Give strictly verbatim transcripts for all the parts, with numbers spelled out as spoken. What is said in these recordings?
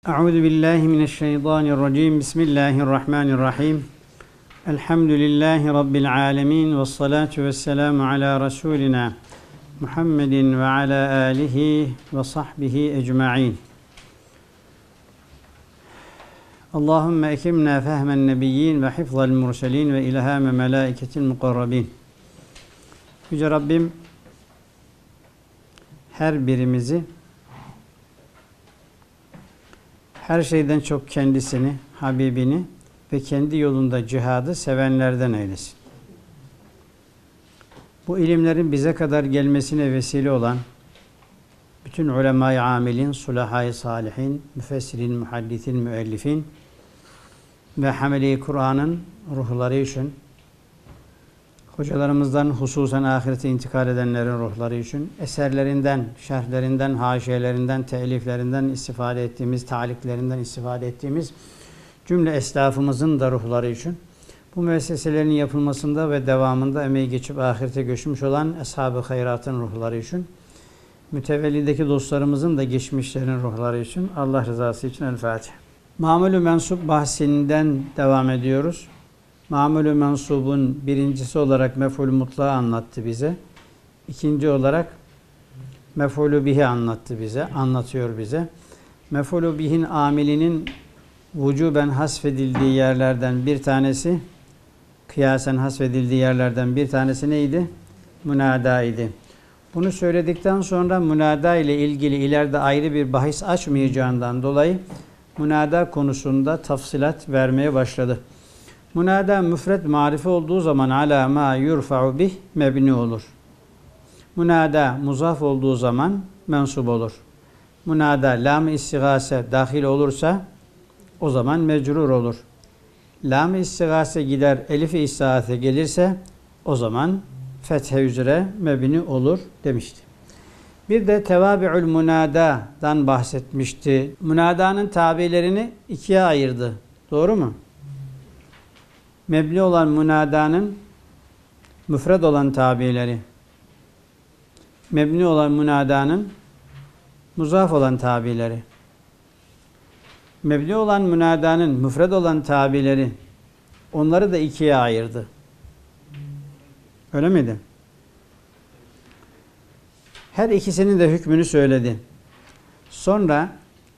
Euzu billahi mineşşeytanirracim. Bismillahirrahmanirrahim. Elhamdülillahi rabbil alamin ve salatu vesselamu ala rasulina Muhammedin ve ala alihi ve sahbihi ecmaîn. Allahumme ekimna fehmen nebiyyin ve hifzal murselin ve ilhame melaiketil mukarrabin. Yüce Rabbim her birimizi her şeyden çok kendisini, Habibini ve kendi yolunda cihadı sevenlerden eylesin. Bu ilimlerin bize kadar gelmesine vesile olan bütün ulema-i amilin, sulahâ-i salihin, müfessirin, muhaddisin, müellifin ve hameli Kur'an'ın ruhları için, hocalarımızdan hususen ahirete intikal edenlerin ruhları için, eserlerinden, şerhlerinden, haşiyelerinden, teliflerinden istifade ettiğimiz, taliklerinden istifade ettiğimiz cümle esnafımızın da ruhları için, bu müesseselerin yapılmasında ve devamında emeği geçip ahirete göçmüş olan ashab-ı hayratın ruhları için, mütevellideki dostlarımızın da geçmişlerin ruhları için, Allah rızası için El Fatiha. Mamul-ü mensup bahsinden devam ediyoruz. Mamul-ü mensubun birincisi olarak mef'ul mutlağı anlattı bize. İkinci olarak mef'ulü bihi anlattı bize, anlatıyor bize. Mef'ulü bihin amilinin vücuben hasfedildiği yerlerden bir tanesi, kıyasen hasfedildiği yerlerden bir tanesi neydi? Münada idi. Bunu söyledikten sonra münada ile ilgili ileride ayrı bir bahis açmayacağından dolayı münada konusunda tafsilat vermeye başladı. Münada müfred marife olduğu zaman ala ma yurfa'u bih mebni olur. Münada muzaf olduğu zaman mensup olur. Münada lam-ı istigase dahil olursa o zaman mecrur olur. Lam-ı istigase gider elif-i istigase gelirse o zaman fethe üzere mebni olur demişti. Bir de tevabi'ül münada'dan bahsetmişti. Münadanın tabilerini ikiye ayırdı. Doğru mu? Mebni olan münadanın müfred olan tabileri, mebni olan münadanın muzaf olan tabileri, mebni olan münadanın müfred olan tabileri, onları da ikiye ayırdı. Öyle miydi? Her ikisinin de hükmünü söyledi. Sonra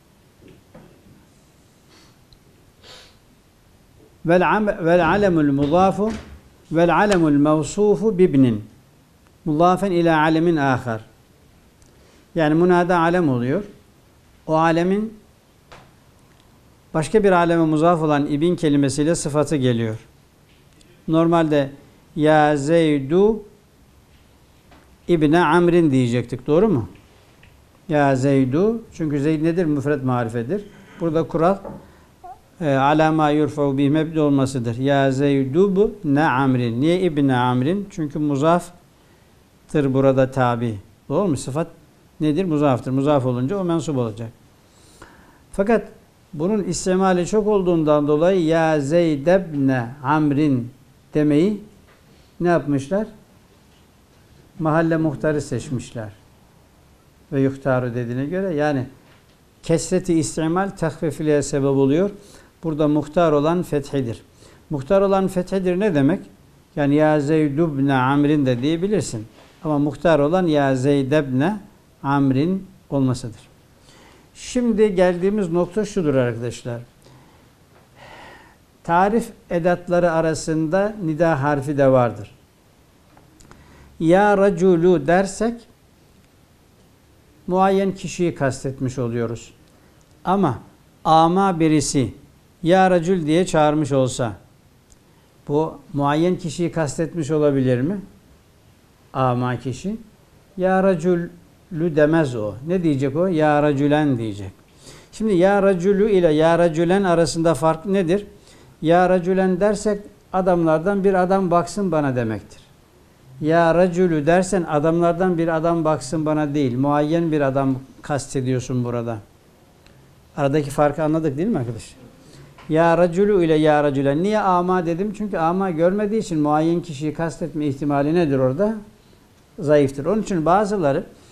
vel alemul muzafu vel alemul mevsufu bibnin muzafen ila alemin ahar. Yani münada alem oluyor. O alemin başka bir aleme muzaf olan ibn kelimesiyle sıfatı geliyor. Normalde ya Zeydu İbne Amrin diyecektik. Doğru mu? Ya Zeydu. Çünkü Zeyd nedir? Müfred marifedir. Burada kural e, alama yurfa'u bih mebni olmasıdır. Ya Zeydu bu ne Amrin. Niye İbne Amrin? Çünkü muzaftır burada tabi. Doğru mu? Sıfat nedir? Muzaftır. Muzaf olunca o mensup olacak. Fakat bunun istimali çok olduğundan dolayı ya Zeydebne Amrin demeyi ne yapmışlar? Mahalle muhtarı seçmişler. Ve yuhtaru dediğine göre yani kesreti istimal tahfifliğe sebep oluyor. Burada muhtar olan fethidir. Muhtar olan fethidir ne demek? Yani ya Zeydubne Amrin de diyebilirsin. Ama muhtar olan ya Zeydebne Amrin olmasıdır. Şimdi geldiğimiz nokta şudur arkadaşlar. Tarif edatları arasında nida harfi de vardır. Ya raculu dersek muayyen kişiyi kastetmiş oluyoruz. Ama ama birisi ya racul diye çağırmış olsa bu muayyen kişiyi kastetmiş olabilir mi? Ama kişi ya raculü demez o. Ne diyecek o? Ya racülen diyecek. Şimdi ya racülü ile ya racülen arasında fark nedir? Ya racülen dersek adamlardan bir adam baksın bana demektir. Ya racülü dersen adamlardan bir adam baksın bana değil. Muayyen bir adam kastediyorsun burada. Aradaki farkı anladık değil mi arkadaşlar? Ya racülü ile ya racülen. Niye ama dedim? Çünkü ama görmediği için muayyen kişiyi kastetme ihtimali nedir orada? Zayıftır. Onun için bazıları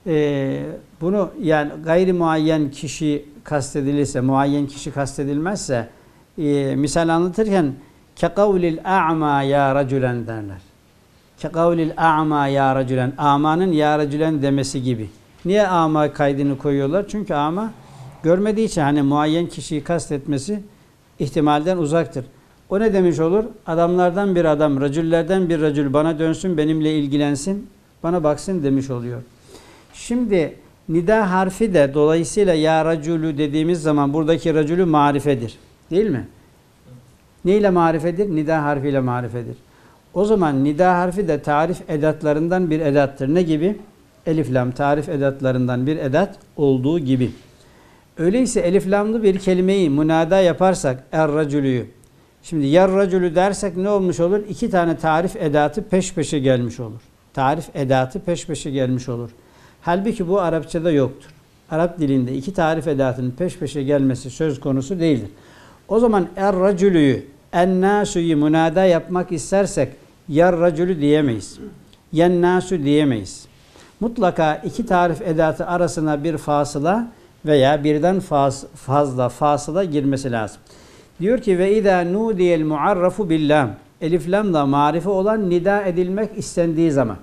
e, bunu yani gayri muayyen kişi kastedilirse, muayyen kişi kastedilmezse e, misal anlatırken kekavlil a'ma ya racülen derler. Kekavlil a'ma ya racülen. Amanın ya racülen demesi gibi. Niye ama kaydını koyuyorlar? Çünkü ama görmediği için hani muayyen kişiyi kastetmesi ihtimalden uzaktır. O ne demiş olur? Adamlardan bir adam, racüllerden bir racül bana dönsün, benimle ilgilensin, bana baksın demiş oluyor. Şimdi nida harfi de dolayısıyla ya racülü dediğimiz zaman buradaki racülü marifedir. Değil mi? Neyle marifedir? Nida harfiyle marifedir. O zaman nida harfi de tarif edatlarından bir edattır. Ne gibi? Elif lam tarif edatlarından bir edat olduğu gibi. Öyleyse elif lamlı bir kelimeyi münada yaparsak er racülüyü. Şimdi yer racülü dersek ne olmuş olur? İki tane tarif edatı peş peşe gelmiş olur. Tarif edatı peş peşe gelmiş olur. Halbuki bu Arapçada yoktur. Arap dilinde iki tarif edatının peş peşe gelmesi söz konusu değildir. O zaman er racülüyü en nasu'yu münada yapmak istersek yer racülü diyemeyiz. Yen nasu diyemeyiz. Mutlaka iki tarif edatı arasına bir fasıla veya birden faz, fazla fasıla girmesi lazım. Diyor ki ve izâ nudiyel muarrafu billam. Elif lamla marife olan nida edilmek istendiği zaman.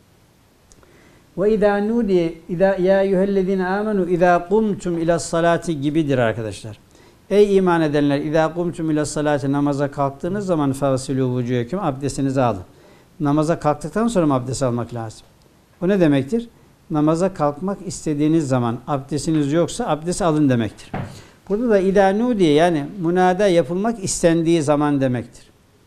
Ve izâ nudiye izâ ya eyyühellezîne âmenû izâ kumtum ilas salati gibidir arkadaşlar. Ey iman edenler izâ kumtum ilas salati namaza kalktığınız zaman fagsilû vücûheküm abdestinizi alın. Namaza kalktıktan sonra mı abdest almak lazım? O ne demektir? Namaza kalkmak istediğiniz zaman abdestiniz yoksa abdest alın demektir. Burada da idanu diye yani münada yapılmak istendiği zaman demektir.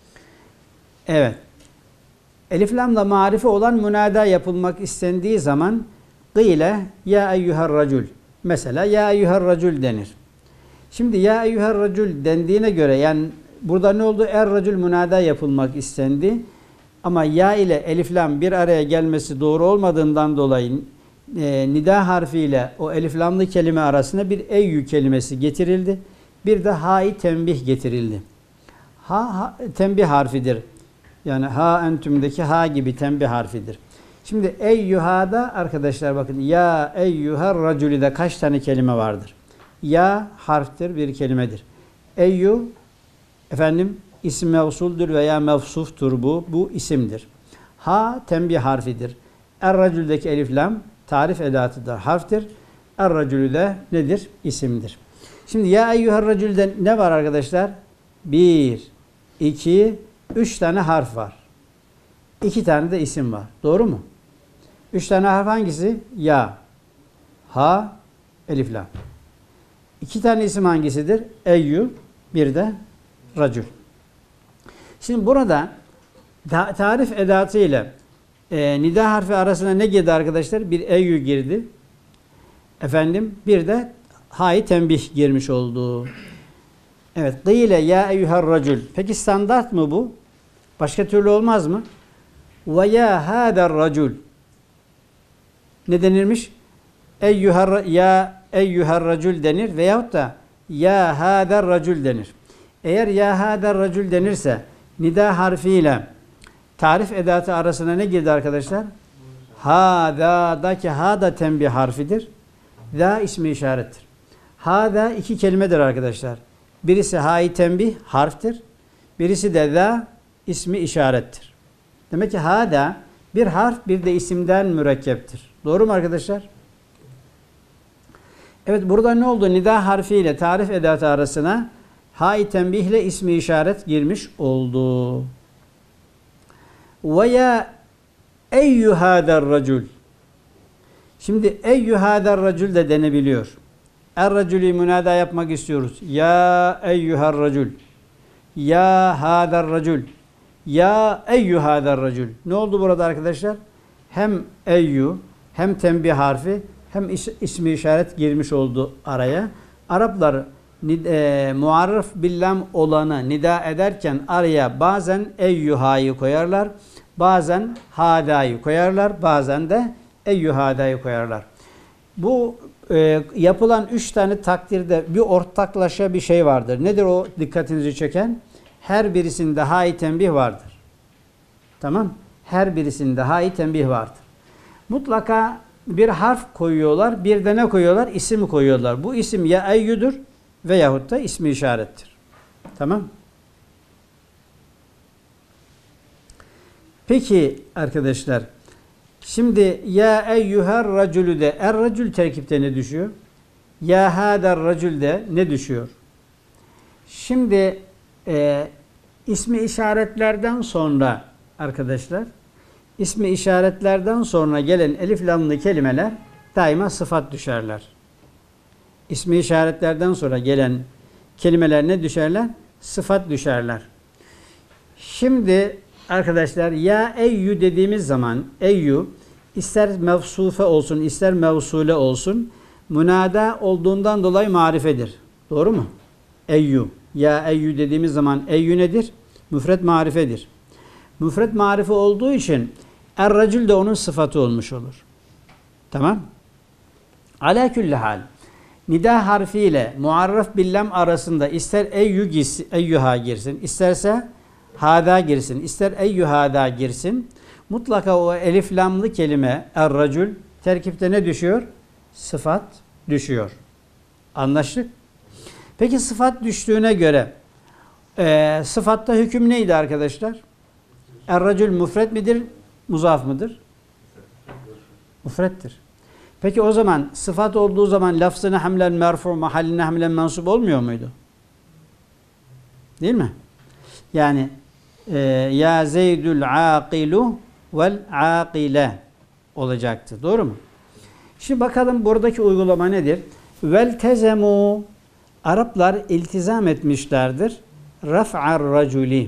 Evet. Elif lamla marife olan münada yapılmak istendiği zaman gıyle ya eyyuhar racul. Mesela ya eyyuhar racul denir. Şimdi ya eyyuhar racul dendiğine göre yani burada ne oldu? Er racul münada yapılmak istendi. Ama ya ile elif lam bir araya gelmesi doğru olmadığından dolayı e, nida harfiyle o elif lamlı kelime arasına bir eyyü kelimesi getirildi. Bir de ha-i tembih getirildi. Ha, ha tembih harfidir. Yani ha entümdeki ha gibi tembih harfidir. Şimdi eyyuha'da arkadaşlar bakın ya eyyuhar racülide kaç tane kelime vardır? Ya harftir, bir kelimedir. Eyyü efendim İsim mevsuldür veya mevsuftur bu. Bu isimdir. Ha tembih harfidir. Er-racüldeki elif lam tarif edatıdır. Harftir. Er-racülü de nedir? İsimdir. Şimdi ya eyyuhar racülden ne var arkadaşlar? Bir, iki, üç tane harf var. İki tane de isim var. Doğru mu? Üç tane harf hangisi? Ya, ha, elif lam. İki tane isim hangisidir? Eyyü, bir de racül. Şimdi burada tarif edatı ile e, nida harfi arasına ne girdi arkadaşlar? Bir eyyü girdi. Efendim bir de ha-i tembih girmiş oldu. Evet. Gıyle ya eyyuhar racül. Peki standart mı bu? Başka türlü olmaz mı? Ve ya hâder racül. Ne denirmiş? Eyyuhar ya eyyuhar racül denir veyahut da ya hâder racül denir. Eğer ya hâder racül denirse nida harfiyle tarif edatı arasına ne girdi arkadaşlar? Hâdâ'daki ha da tembih harfidir. Da ismi işarettir. Hâdâ iki kelimedir arkadaşlar. Birisi ha-i tembih harftir. Birisi de da ismi işarettir. Demek ki hâdâ bir harf bir de isimden mürekkeptir. Doğru mu arkadaşlar? Evet burada ne oldu? Nida harfiyle tarif edatı arasına ha-i tembihle ismi işaret girmiş oldu. Ve ya eyyuhâder racül. Şimdi eyyuhâder racül de denebiliyor. Er-racülü münada yapmak istiyoruz. Ya eyyuhar racül. Ya hâder racül. Ya eyyuhâder racül. Ne oldu burada arkadaşlar? Hem eyyü hem tembih harfi hem is ismi işaret girmiş oldu araya. Araplar e, muarraf billam olanı nida ederken araya bazen eyyuha'yı koyarlar. Bazen hada'yı koyarlar. Bazen de eyyuhada'yı koyarlar. Bu e, yapılan üç tane takdirde bir ortaklaşa bir şey vardır. Nedir o dikkatinizi çeken? Her birisinde ha-i tembih vardır. Tamam. Her birisinde ha-i tembih vardır. Mutlaka bir harf koyuyorlar, bir de ne koyuyorlar? İsim koyuyorlar. Bu isim ya eyyüdür veyahut da ismi işarettir. Tamam. Peki arkadaşlar, şimdi ya eyyüher racülü de er racül terkipte ne düşüyor? Ya hader racül de ne düşüyor? Şimdi e, ismi işaretlerden sonra arkadaşlar, ismi işaretlerden sonra gelen elif lamlı kelimeler daima sıfat düşerler. İsmi işaretlerden sonra gelen kelimeler ne düşerler? Sıfat düşerler. Şimdi arkadaşlar ya eyyü dediğimiz zaman eyyü ister mevsufe olsun ister mevsule olsun münada olduğundan dolayı marifedir. Doğru mu? Eyyü. Ya eyyü dediğimiz zaman eyyü nedir? Müfret marifedir. Müfret marife olduğu için er-racül de onun sıfatı olmuş olur. Tamam? Ala külli hal. Nida harfiyle muarraf billem arasında ister eyyü girsin, eyyüha girsin, isterse hada girsin, ister eyyühada girsin. Mutlaka o elif lamlı kelime er-racül terkipte ne düşüyor? Sıfat düşüyor. Anlaştık? Peki sıfat düştüğüne göre e, sıfatta hüküm neydi arkadaşlar? Er-racül müfret midir? Muzaf mıdır? Müfrettir. Peki o zaman sıfat olduğu zaman lafzına hamlen merfu, mahalline hamlen mensup olmuyor muydu? Değil mi? Yani e, ya zeydül aqilu vel aqile olacaktı. Doğru mu? Şimdi bakalım buradaki uygulama nedir? Vel tezemu Araplar iltizam etmişlerdir. Raf'ar raculi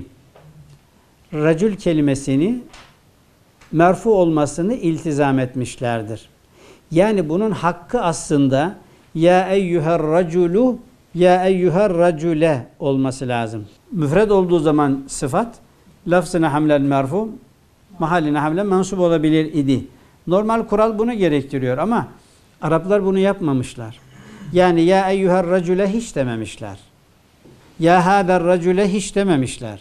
racül kelimesini merfu olmasını iltizam etmişlerdir. Yani bunun hakkı aslında ya eyyüher raculu ya eyyüher racule olması lazım. Müfred olduğu zaman sıfat, lafzına hamlen merfu, mahalline hamlen mensup olabilir idi. Normal kural bunu gerektiriyor ama Araplar bunu yapmamışlar. Yani ya eyyüher racule hiç dememişler. Ya hader racule hiç dememişler.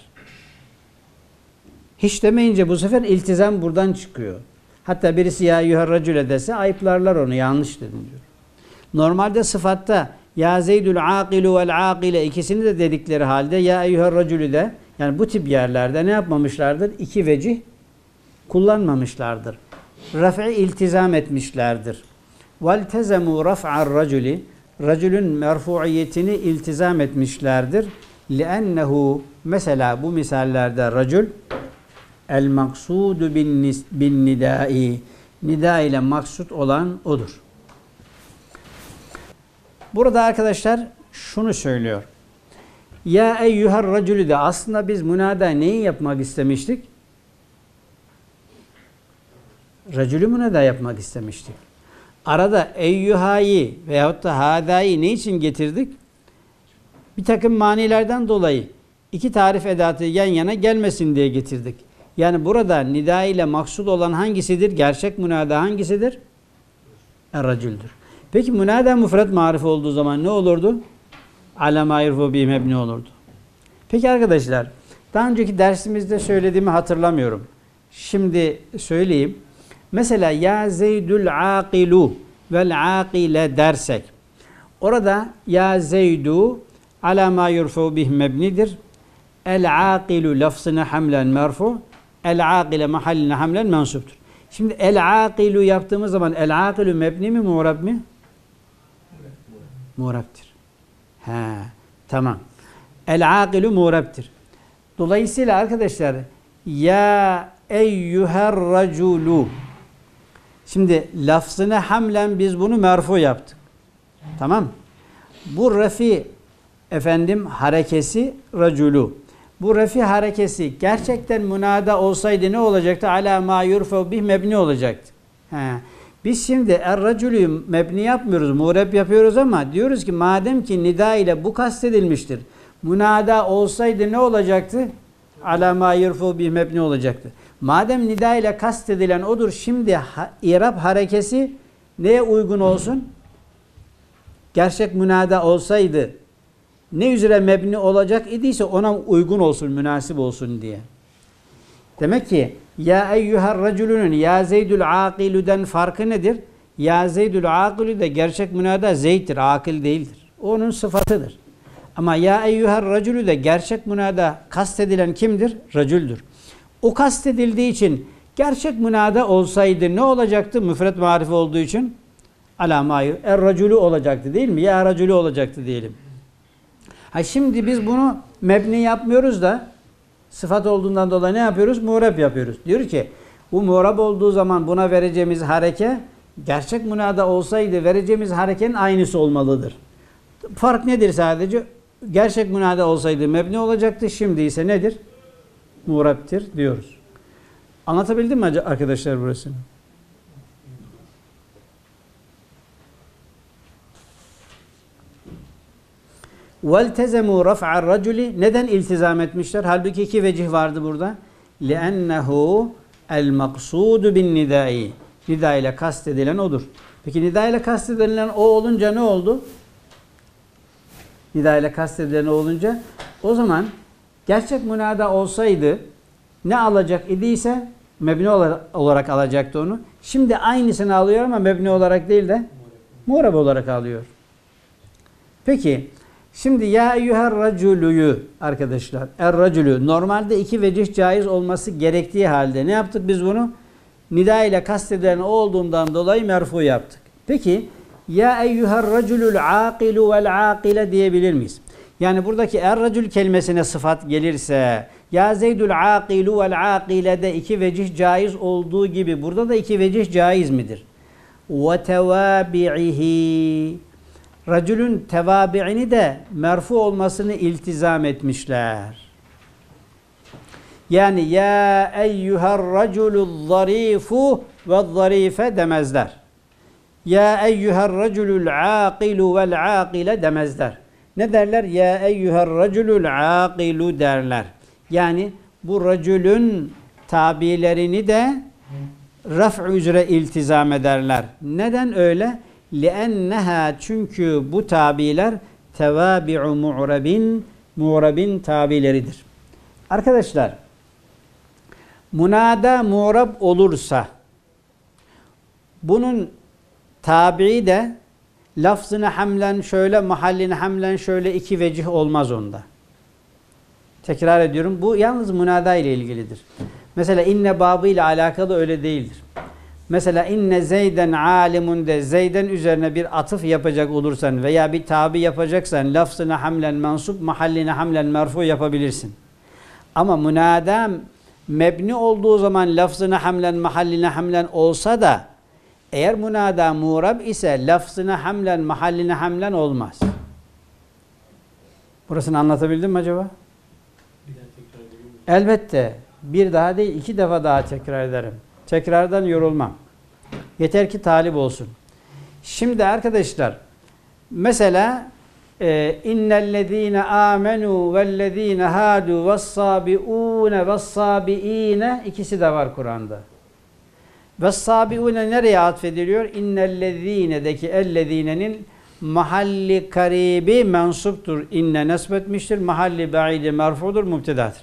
Hiç demeyince bu sefer iltizam buradan çıkıyor. Hatta birisi ya eyyüher racule dese ayıplarlar onu, yanlış dedin diyor. Normalde sıfatta ya zeydül aqilu vel aqile ikisini de dedikleri halde ya eyyüher racülü de yani bu tip yerlerde ne yapmamışlardır? İki vecih kullanmamışlardır. Raf'i iltizam etmişlerdir. Vel tezemu raf'ar raculi racülün merfuiyetini iltizam etmişlerdir. Li'ennehu mesela bu misallerde racül el maksudu bin nidai nida ile maksut olan odur. Burada arkadaşlar şunu söylüyor. Ya eyyüher racülü de aslında biz münada neyi yapmak istemiştik? Racülü münada yapmak istemiştik. Arada eyyühayı veyahut da hadayı ne için getirdik? Bir takım manilerden dolayı iki tarif edatı yan yana gelmesin diye getirdik. Yani burada nida ile maksud olan hangisidir? Gerçek münada hangisidir? Er-racüldür. Peki münada müfret marife olduğu zaman ne olurdu? Ala ma yurfu bihi mebni olurdu. Peki arkadaşlar, daha önceki dersimizde söylediğimi hatırlamıyorum. Şimdi söyleyeyim. Mesela ya zeydül aqilu vel aqile dersek. Orada ya zeydu ala ma yurfu bihi mebnidir. El aqilu lafzına hamlen merfu. El aqile mahalline hamlen mensuptur. Şimdi el aqilu yaptığımız zaman el aqilu mebni mi muğrab mi? Muğrab'tir. He, tamam. El aqilu muğrab'tir. Dolayısıyla arkadaşlar ya eyyüher raculu. Şimdi lafzına hamlen biz bunu merfu yaptık. Tamam. Bu refi efendim harekesi raculu. Bu refi harekesi gerçekten münada olsaydı ne olacaktı? Ala ma yurfa bih mebni olacaktı. He. Biz şimdi er-racülü mebni yapmıyoruz, muğreb yapıyoruz ama diyoruz ki madem ki nida ile bu kastedilmiştir. Münada olsaydı ne olacaktı? Ala ma yurfa bih mebni olacaktı. Madem nida ile kastedilen odur, şimdi ha, İrab harekesi neye uygun olsun? Gerçek münada olsaydı ne üzere mebni olacak idiyse ona uygun olsun, münasip olsun diye. Demek ki ya eyyüher racülünün ya zeydül aqilüden farkı nedir? Ya Zeydül akilü de gerçek münada Zeyd'dir, akil değildir. O onun sıfatıdır. Ama ya eyyuhel racülü de gerçek münada kastedilen kimdir? Racüldür. O kastedildiği için gerçek münada olsaydı ne olacaktı? Müfret marife olduğu için alâ-mâ er racülü olacaktı değil mi? Ya racülü olacaktı diyelim. Ha şimdi biz bunu mebni yapmıyoruz da sıfat olduğundan dolayı ne yapıyoruz? Muğrab yapıyoruz. Diyor ki bu muğrab olduğu zaman buna vereceğimiz hareke gerçek münada olsaydı vereceğimiz harekenin aynısı olmalıdır. Fark nedir sadece? Gerçek münada olsaydı mebni olacaktı. Şimdi ise nedir? Muğrab'tir diyoruz. Anlatabildim mi arkadaşlar burasını? وَالْتَزَمُوا رَفْعَ الرَّجُلِ Neden iltizam etmişler? Halbuki iki vecih vardı burada. لِأَنَّهُ الْمَقْصُودُ بِالنِّدَاءِ Nida ile kastedilen odur. Peki nida ile kastedilen o olunca ne oldu? Nida ile kastedilen o olunca o zaman gerçek münada olsaydı ne alacak idiyse mebni olarak alacaktı onu. Şimdi aynısını alıyor ama mebni olarak değil de muğrab olarak alıyor. Peki şimdi ya eyyuher racülüyü arkadaşlar er racülü normalde iki vecih caiz olması gerektiği halde ne yaptık biz bunu? Nida ile kastedilen o olduğundan dolayı merfu yaptık. Peki ya eyyuher racülül akilu vel akile diyebilir miyiz? Yani buradaki er racül kelimesine sıfat gelirse ya zeydül akilu vel akile de iki vecih caiz olduğu gibi burada da iki vecih caiz midir? Ve tevabi'ihi racülün tevabi'ini de merfu olmasını iltizam etmişler. Yani ya eyyuher racülü zarifu ve zarife demezler. Ya eyyuher racülül akilu vel akile demezler. Ne derler? Ya eyyuher racülül akilu derler. Yani bu racülün tabilerini de raf' üzere iltizam ederler. Neden öyle? لِأَنَّهَا Çünkü bu tabiler tevabi'u mu'rabin mu'rabin tabileridir. Arkadaşlar munada mu'rab olursa bunun tabi'i de lafzını hamlen şöyle mahallini hamlen şöyle iki vecih olmaz onda. Tekrar ediyorum. Bu yalnız munada ile ilgilidir. Mesela inne babı ile alakalı öyle değildir. Mesela inne zeyden alimun de zeyden üzerine bir atıf yapacak olursan veya bir tabi yapacaksan lafzını hamlen mensup mahalline hamlen merfu yapabilirsin. Ama munada mebni olduğu zaman lafzını hamlen mahalline hamlen olsa da eğer munada muğrab ise lafzını hamlen mahalline hamlen olmaz. Burasını anlatabildim mi acaba? Elbette. Bir daha değil iki defa daha tekrar ederim. Tekrardan yorulmam. Yeter ki talip olsun. Şimdi arkadaşlar mesela innellezîne âmenû vellezîne hâdû vessâbiûne vessâbiîne ikisi de var Kur'an'da. Vessâbiûne nereye atfediliyor? İnnellezîne'deki ellezînenin mahalli karibi mensuptur. İnne nesbetmiştir. Mahalli ba'idi merfudur, mübtedadır.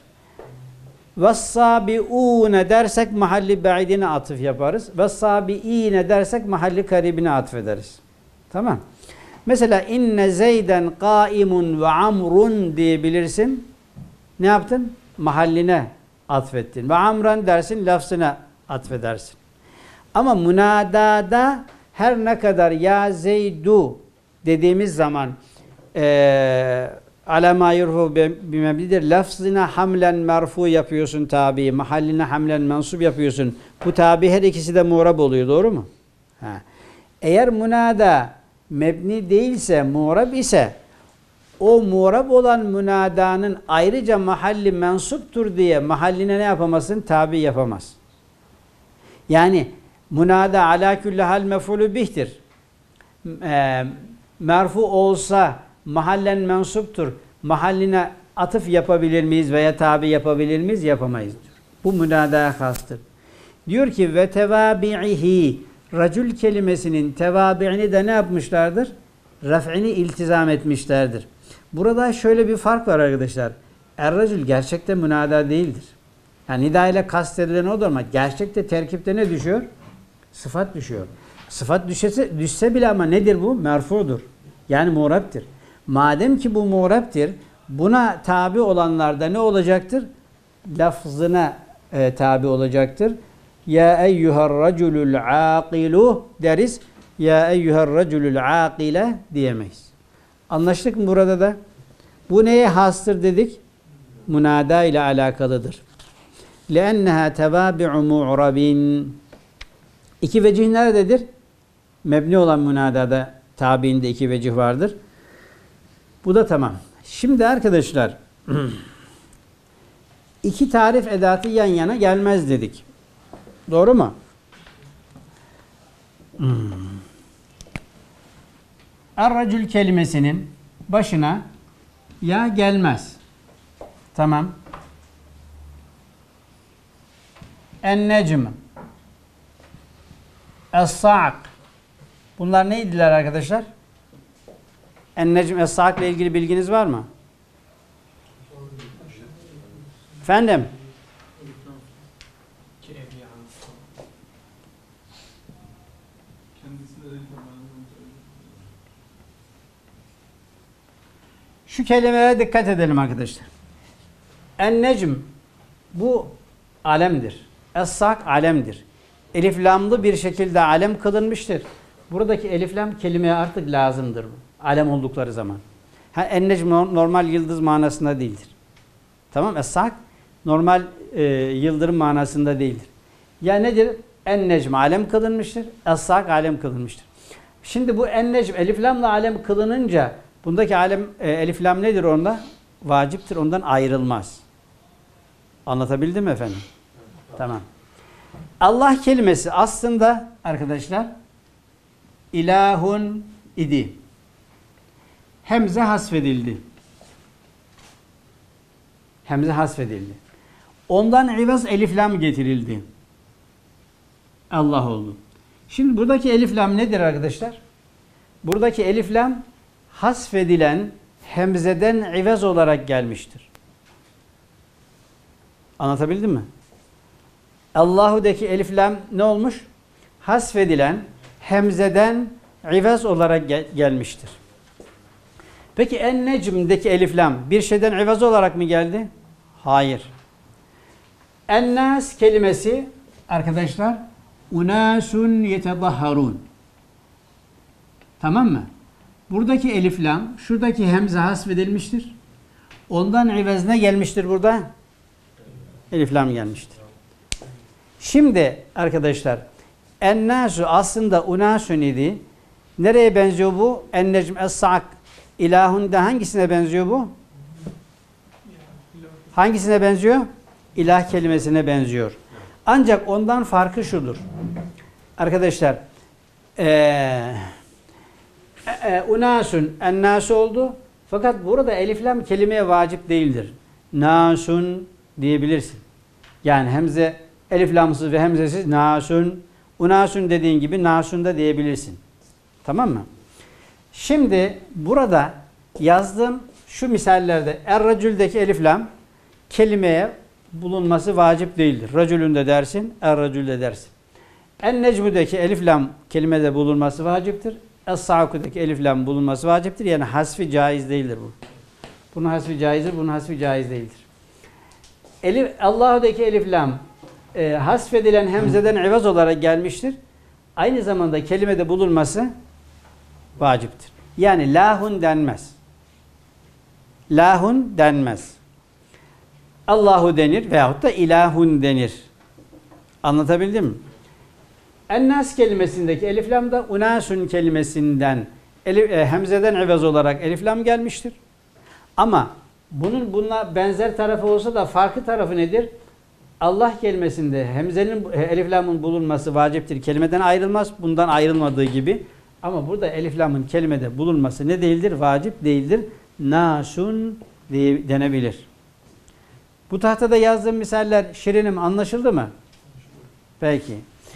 Vessâbiûne dersek mahalli ba'idine atıf yaparız. Vessâbiîne dersek mahalli karibine atfederiz. Tamam. Mesela inne zeyden kaimun ve amrun diyebilirsin. Ne yaptın? Mahalline atfettin. Ve amran dersin, lafzına atfedersin. Ama münadada her ne kadar ya zeydu dediğimiz zaman eee ala ma yurfu bimebnidir. Lafzına hamlen merfu yapıyorsun tabi, mahalline hamlen mensup yapıyorsun. Bu tabi her ikisi de muğrab oluyor, doğru mu? Ha. Eğer münada mebni değilse, muğrab ise o muğrab olan münadanın ayrıca mahalli mensuptur diye mahalline ne yapamazsın? Tabi yapamaz. Yani münada ala külli hal mef'ulü bihtir. E, merfu olsa mahallen mensuptur. Mahalline atıf yapabilir miyiz veya tabi yapabilir miyiz? Yapamayız diyor. Bu münadaya hastır. Diyor ki ve tevabi'ihi racül kelimesinin tevabi'ini de ne yapmışlardır? Raf'ini iltizam etmişlerdir. Burada şöyle bir fark var arkadaşlar. Er-racül gerçekte münada değildir. Yani nida ile kastedilen odur ama gerçekte terkipte ne düşüyor? Sıfat düşüyor. Sıfat düşese, düşse bile ama nedir bu? Merfudur. Yani muğraptir. Madem ki bu muğraptir, buna tabi olanlarda ne olacaktır? Lafzına e, tabi olacaktır. Ya eyyuhar raculul aqilu deriz. Ya eyyuhar raculul aqile diyemeyiz. Anlaştık mı burada da? Bu neye hastır dedik? Munada ile alakalıdır. لِأَنَّهَا تَبَابِعُ مُعْرَبٍ. İki vecih nerededir? Mebni olan münadada tabiinde iki vecih vardır. Bu da tamam. Şimdi arkadaşlar iki tarif edatı yan yana gelmez dedik. Doğru mu? Hmm. Er-racül kelimesinin başına ya gelmez. Tamam. En-necm, es-sa'k. Bunlar neydiler arkadaşlar? En-necm, es-sa'k ile ilgili bilginiz var mı? Efendim? Şu kelimelere dikkat edelim arkadaşlar. En-necm bu alemdir. Es-sak alemdir. Elif lamlı bir şekilde alem kılınmıştır. Buradaki elif lam kelimeye artık lazımdır. Alem oldukları zaman. Ha, en-necm normal yıldız manasında değildir. Tamam, es-sak normal e, yıldırım manasında değildir. Ya nedir? En-necm alem kılınmıştır. Es-sak alem kılınmıştır. Şimdi bu en-necm elif lamla alem kılınınca bundaki alem e, elif lam nedir onda? Vaciptir. Ondan ayrılmaz. Anlatabildim mi efendim? Tamam. Allah kelimesi aslında arkadaşlar ilahun idi. Hemze hasfedildi. Hemze hasfedildi. Ondan ivaz elif lam getirildi. Allah oldu. Şimdi buradaki elif lam nedir arkadaşlar? Buradaki elif lam hasfedilen hemzeden ivaz olarak gelmiştir. Anlatabildim mi? Allahu'daki elif lam ne olmuş? Hasfedilen hemzeden ivaz olarak gel gelmiştir. Peki en-necm'deki elif lam bir şeyden ivaz olarak mı geldi? Hayır. En-nas kelimesi arkadaşlar unasun yetedahharun. Tamam mı? Buradaki elif lam şuradaki hemze hasfedilmiştir. Ondan ivaz ne gelmiştir burada? Elif lam gelmiştir. Şimdi arkadaşlar en-nasu aslında unasun idi. Nereye benziyor bu? En-necm es-sa'k ilahunda hangisine benziyor bu? Hangisine benziyor? İlah kelimesine benziyor. Ancak ondan farkı şudur. Arkadaşlar ee, e, unasun en-nasu oldu. Fakat burada elif lam kelimeye vacip değildir. Nasun diyebilirsin. Yani hemze elif lamsız ve hemzesiz nasun, unasun dediğin gibi nasun da diyebilirsin. Tamam mı? Şimdi burada yazdığım şu misallerde er-racül'deki elif lam kelimeye bulunması vacip değildir. Racülün de dersin, er-racül de dersin. En-necmü'deki elif lam kelimede bulunması vaciptir. Es-sa'ku'daki elif lam bulunması vaciptir. Yani hasfi caiz değildir bu. Bunun hasfi caizdir, bunun hasfi caiz değildir. Elif, Allahu'daki elif lam e, hasfedilen hemzeden ivaz olarak gelmiştir. Aynı zamanda kelimede bulunması vaciptir. Yani lahun denmez. Lahun denmez. Allahu denir veyahut da ilahun denir. Anlatabildim mi? En-nas kelimesindeki elif lam da unasun kelimesinden elif, e, hemzeden ivaz olarak elif lam gelmiştir. Ama bunun bununla benzer tarafı olsa da farklı tarafı nedir? Allah kelimesinde hemzenin elif lamın bulunması vaciptir. Kelimeden ayrılmaz. Bundan ayrılmadığı gibi. Ama burada elif lamın kelimede bulunması ne değildir? Vacip değildir. Nasun diye denebilir. Bu tahtada yazdığım misaller şirinim anlaşıldı mı? Peki.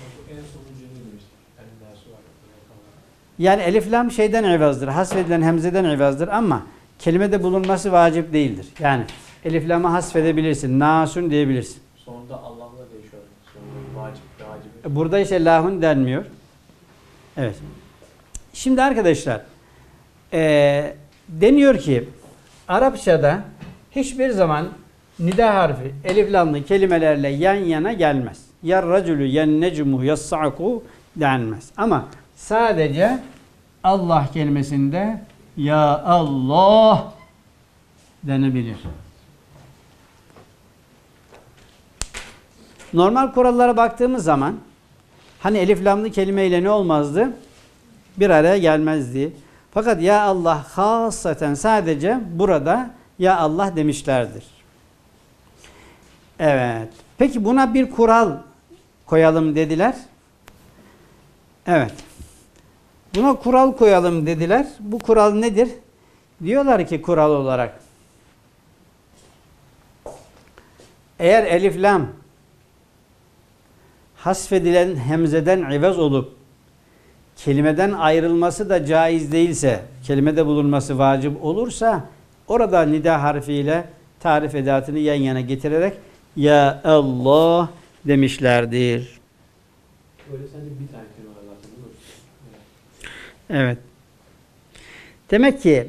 Yani elif lam şeyden ivazdır. Hasfedilen hemzeden ivazdır ama kelimede bulunması vacip değildir. Yani elif lamı hasfedebilirsin. Nasun diyebilirsin. Sonunda Allah'la değişiyor. Sonunda vacip, vacip. Burada ise lahun denmiyor. Evet. Şimdi arkadaşlar e, deniyor ki Arapçada hiçbir zaman nida harfi elif lamlı kelimelerle yan yana gelmez. Ya racülü yen necmu yassa'ku denmez. Ama sadece Allah kelimesinde ya Allah denebilir. Normal kurallara baktığımız zaman hani elif lamlı kelimeyle ne olmazdı? Bir araya gelmezdi. Fakat ya Allah hasaten sadece burada ya Allah demişlerdir. Evet. Peki buna bir kural koyalım dediler. Evet. Buna kural koyalım dediler. Bu kural nedir? Diyorlar ki kural olarak eğer elif lam hasfedilen hemzeden ivaz olup kelimeden ayrılması da caiz değilse, kelimede bulunması vacip olursa orada nida harfiyle tarif edatını yan yana getirerek ya Allah demişlerdir. Böyle sadece bir tane kelime var zaten değil mi? Evet. Demek ki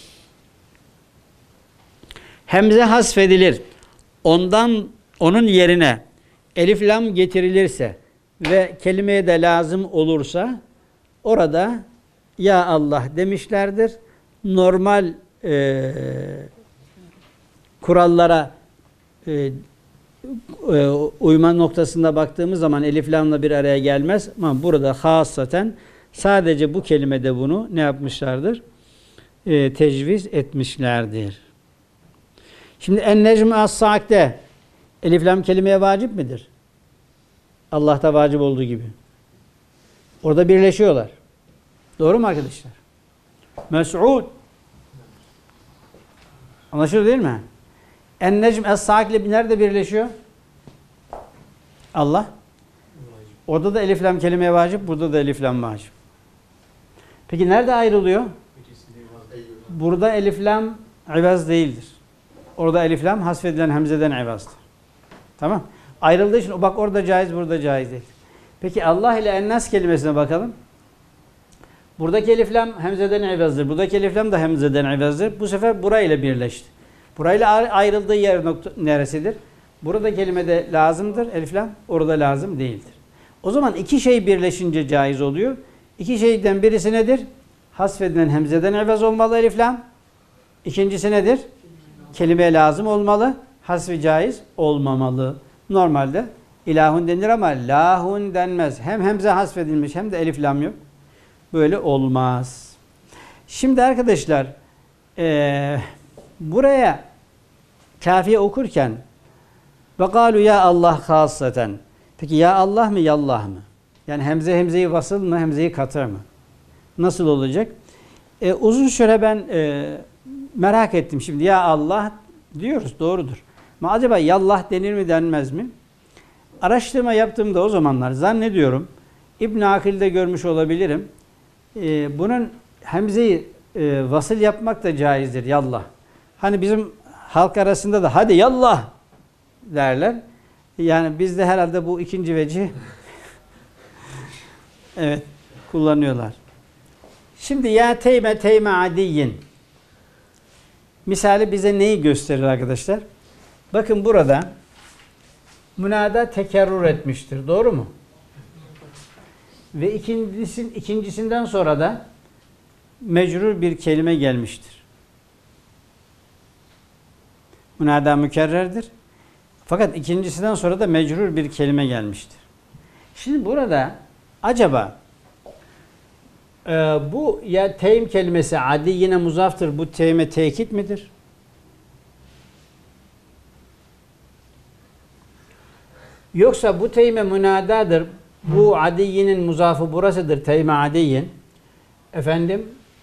hemze hasfedilir. Ondan onun yerine elif lam getirilirse ve kelimeye de lazım olursa orada ya Allah demişlerdir. Normal e, kurallara e, e, uyma noktasında baktığımız zaman elif lamla bir araya gelmez. Ama burada hasaten sadece bu kelimede bunu ne yapmışlardır? E, tecviz etmişlerdir. Şimdi en-necm as-sa'k'te elif lam kelimeye vacip midir? Allah'ta vacip olduğu gibi. Orada birleşiyorlar. Doğru mu arkadaşlar? Mes'ud. Anlaşıldı değil mi? En-necm es-sa'k ile nerede birleşiyor? Allah. Orada da elif lam kelimeye vacip, burada da elif lam vacip. Peki nerede ayrılıyor? Burada elif lam ivaz değildir. Orada elif lam hasfedilen hemzeden ivazdır. Tamam? Ayrıldığı için bak orada caiz, burada caiz değil. Peki Allah ile ennas kelimesine bakalım. Buradaki elif lam hemzeden ivazdır. Buradaki elif lam da hemzeden ivazdır. Bu sefer burayla birleşti. Burayla ayrıldığı yer nokta, neresidir? Burada kelimede lazımdır elif lam, orada lazım değildir. O zaman iki şey birleşince caiz oluyor. İki şeyden birisi nedir? Hasfedilen hemzeden ivaz olmalı elif lam. İkincisi nedir? Kelimeye lazım olmalı. Hasfi caiz olmamalı. Normalde ilahun denir ama lahun denmez. Hem hemze hasfedilmiş hem de elif lam yok. Böyle olmaz. Şimdi arkadaşlar ee, buraya kafiye okurken ve galu ya Allah hasaten. Peki ya Allah mı yallah mı? Yani hemze hemzeyi vasıl mı, hemzeyi katır mı? Nasıl olacak? E, uzun süre ben e, merak ettim şimdi. Ya Allah diyoruz, doğrudur. Ama acaba yallah denir mi denmez mi? Araştırma yaptığımda o zamanlar zannediyorum İbn Akil'de görmüş olabilirim. E, bunun hemzeyi e, vasıl yapmak da caizdir yallah. Hani bizim halk arasında da hadi yallah derler. Yani bizde herhalde bu ikinci veci evet kullanıyorlar. Şimdi ya teyme teyme adiyin misali bize neyi gösterir arkadaşlar? Bakın burada münada tekerrür etmiştir. Doğru mu? Ve ikincisin, ikincisinden sonra da mecrur bir kelime gelmiştir. Münada mükerrerdir. Fakat ikincisinden sonra da mecrur bir kelime gelmiştir. Şimdi burada acaba e, bu ya teym kelimesi adi yine muzaftır. Bu teyme tekit midir? Yoksa bu teyme münadadır. Bu adiyinin muzafı burasıdır. Teyme adiyin. Efendim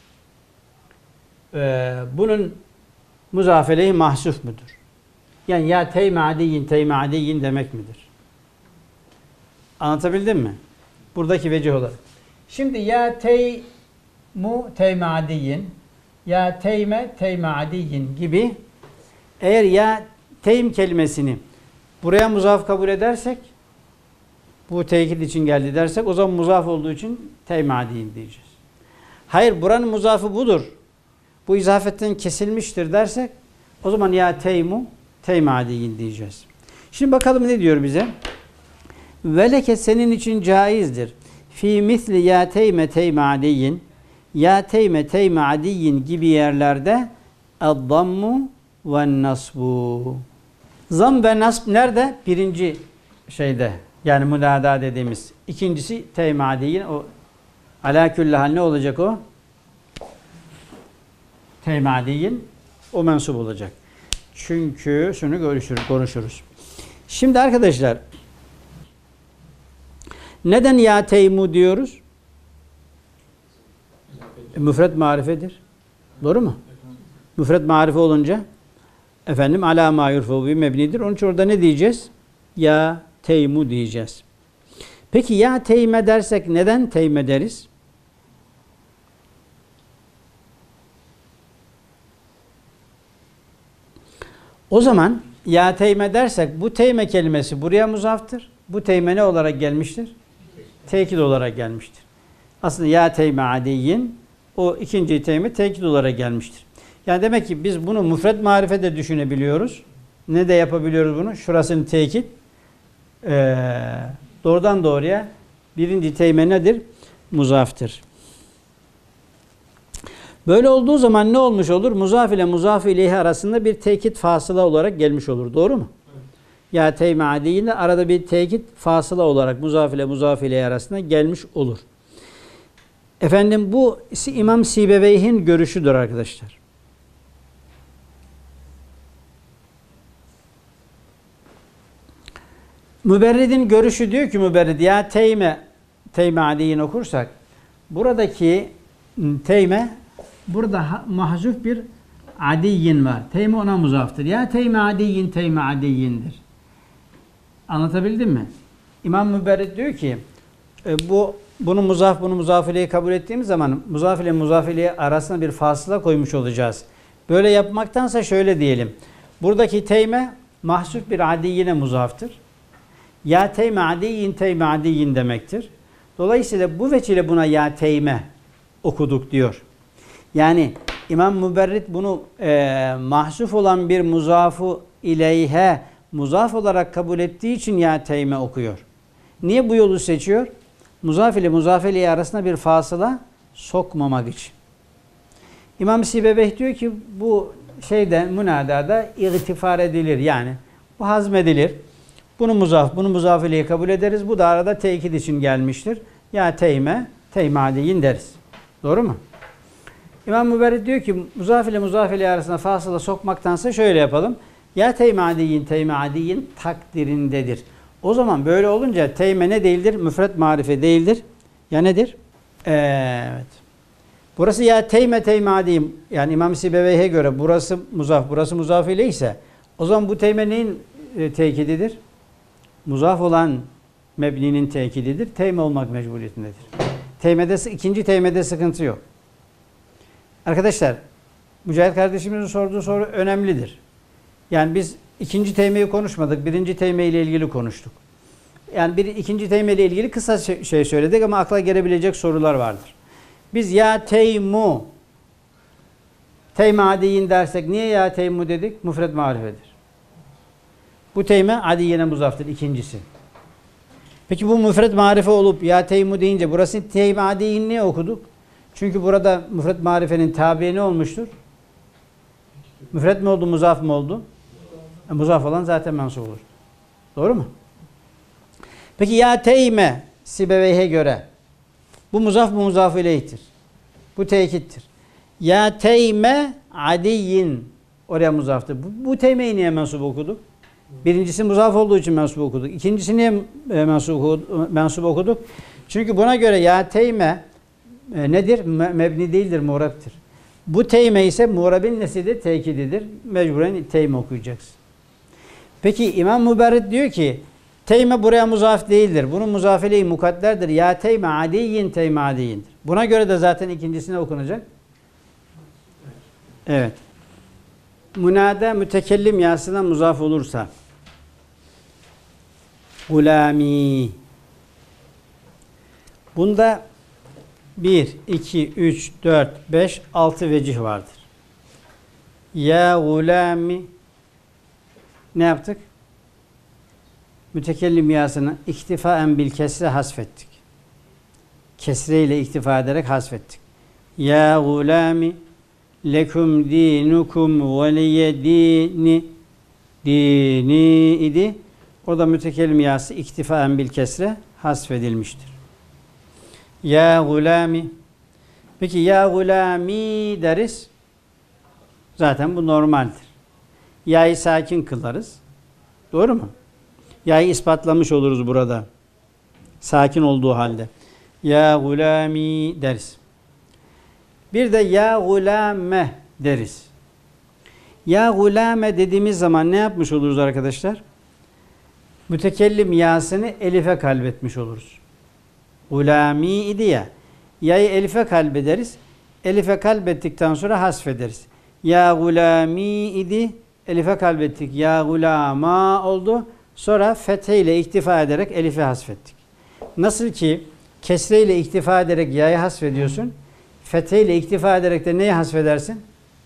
e, bunun muzafeleyi mahsuf mudur? Yani ya teyme adiyin, teyme adiyin demek midir? Anlatabildim mi? Buradaki vecih olarak. Şimdi ya teymu teyme adiyin, ya teyme teyme adiyin gibi eğer ya teym kelimesini buraya muzaf kabul edersek bu tekit için geldi dersek o zaman muzaf olduğu için teymadiyin diyeceğiz. Hayır buranın muzafı budur. Bu izafetten kesilmiştir dersek o zaman ya teymu teymadiyin diyeceğiz. Şimdi bakalım ne diyor bize? Veleke senin için caizdir. Fi misli ya teyme teymadiyin ya teyme teymadiyin gibi yerlerde ad-dammu ve nasbu. Zam ve nasb nerede? Birinci şeyde yani münada dediğimiz. İkincisi teymadiyin. O ala külli hal ne olacak o? Teymadiyin. O mensup olacak. Çünkü şunu görüşürüz, konuşuruz. Şimdi arkadaşlar neden ya teymu diyoruz? E, müfred marifedir. Doğru mu? Müfred marife olunca efendim ala ma yurfu bi mebnidir. Onun için orada ne diyeceğiz? Ya teymu diyeceğiz. Peki ya teyme dersek neden teyme deriz? O zaman ya teyme dersek bu teyme kelimesi buraya muzaftır. Bu teyme ne olarak gelmiştir? Tekit olarak gelmiştir. Aslında ya teyme adiyin o ikinci teyme tekit olarak gelmiştir. Yani demek ki biz bunu müfred marife de düşünebiliyoruz. Ne de yapabiliyoruz bunu? Şurasını tekit. Ee, doğrudan doğruya birinci teyme nedir? Muzaftır. Böyle olduğu zaman ne olmuş olur? Muzaf ile muzaf ileyhi arasında bir tekit fasıla olarak gelmiş olur. Doğru mu? Evet. Ya teyme adiyinde arada bir tekit fasıla olarak muzaf ile muzaf ileyhi arasında gelmiş olur. Efendim bu İmam Sibeveyh'in görüşüdür arkadaşlar. Müberrid'in görüşü diyor ki Müberrid ya teyme teyme adiyin okursak buradaki teyme burada mahzuf bir adiyin var. Teyme ona muzaftır. Ya teyme adiyin teyme adiyindir. Anlatabildim mi? İmam Müberrid diyor ki e, bu bunu muzaf bunu muzaf ileyhi kabul ettiğimiz zaman muzaf ile muzaf ileyhi arasında bir fasıla koymuş olacağız. Böyle yapmaktansa şöyle diyelim. Buradaki teyme mahzuf bir adiyine muzaftır. Ya teyme adiyin teyme adiyin demektir. Dolayısıyla bu veçile buna ya teyme okuduk diyor. Yani İmam Müberrid bunu e, mahzuf olan bir muzafu ileyhe muzaf olarak kabul ettiği için ya teyme okuyor. Niye bu yolu seçiyor? Muzaf ile muzaf ileyhi arasında bir fasıla sokmamak için. İmam Sibeveyh diyor ki bu şeyde münadada irtifar edilir. Yani bu hazmedilir. Bunu muzaf, bunu muzaf ileyhi kabul ederiz. Bu da arada tekit için gelmiştir. Ya teyme, teyme adiyin deriz. Doğru mu? İmam Müberrid diyor ki muzaf ile muzaf ileyhi arasında fasıla sokmaktansa şöyle yapalım. Ya teyme adiyin, teyme adiyin takdirindedir. O zaman böyle olunca teyme ne değildir? Müfred marife değildir. Ya nedir? Evet. Burası ya teyme teyme adiyin. Yani İmam Sibeveyh'e göre burası muzaf, burası muzaf ileyhi ise o zaman bu teyme neyin e, tekididir? Muzaf olan mebninin tekididir. Teyme olmak mecburiyetindedir. Teymede, ikinci teymede sıkıntı yok. Arkadaşlar, Mücahit kardeşimizin sorduğu soru önemlidir. Yani biz ikinci teymeyi konuşmadık. Birinci teyme ile ilgili konuştuk. Yani bir ikinci teyme ile ilgili kısa şey söyledik ama akla gelebilecek sorular vardır. Biz ya teymu teyme adiyin dersek niye ya teymu dedik? Müfred marifedir. Bu teyme adiyene muzaftır ikincisi. Peki bu müfred marife olup ya teymu deyince burası teyme adiyin niye okuduk? Çünkü burada müfred marifenin tabi ne olmuştur? Müfred mi oldu, muzaf mı oldu? E, muzaf olan zaten mensup olur. Doğru mu? Peki ya teyme Sibeveyh'e göre bu muzaf bu muzaf ileyhtir. Bu tekittir. Ya teyme adiyin oraya muzaftır. Bu, bu teymeyi niye mensup okuduk? Birincisi muzaf olduğu için mensup okuduk. İkincisi niye mensup, mensup okuduk? Çünkü buna göre ya teyme e, nedir? Me, mebni değildir, muğraptır. Bu teyme ise muğrabin nesidir? Tekididir. Mecburen teyme okuyacaksın. Peki İmam Müberrid diyor ki teyme buraya muzaf değildir. Bunun muzafiliği mukadderdir. Ya teyme adiyin teyme adiyindir. Buna göre de zaten ikincisine okunacak. Evet. Münada mütekellim yasına muzaf olursa gulami Bunda bir, iki, üç, dört, beş, altı vecih vardır. Ya gulami ne yaptık? Mütekellim yasını iktifaen bil kesre hasfettik. Kesre ile iktifa ederek hasfettik. Ya gulami lekum dinukum veliye dini dini idi. O da mütekellim yası iktifaen bil kesre hasfedilmiştir. Ya gulami. Peki ya gulami deriz. Zaten bu normaldir. Ya'yı sakin kılarız. Doğru mu? Ya'yı ispatlamış oluruz burada. Sakin olduğu halde. Ya gulami deriz. Bir de ya gulame deriz. Ya gulame dediğimiz zaman ne yapmış oluruz arkadaşlar? Mütekellim yasını elife kalbetmiş oluruz. Gulami idi ya. Ya'yı elife kalbederiz. Elife kalbettikten sonra hasfederiz. Ya gulami idi. Elife kalbettik. Ya gulama oldu. Sonra fethe ile iktifa ederek elife hasfettik. Nasıl ki kesre ile iktifa ederek ya'yı hasfediyorsun. Fethe ile iktifa ederek de neyi hasfedersin?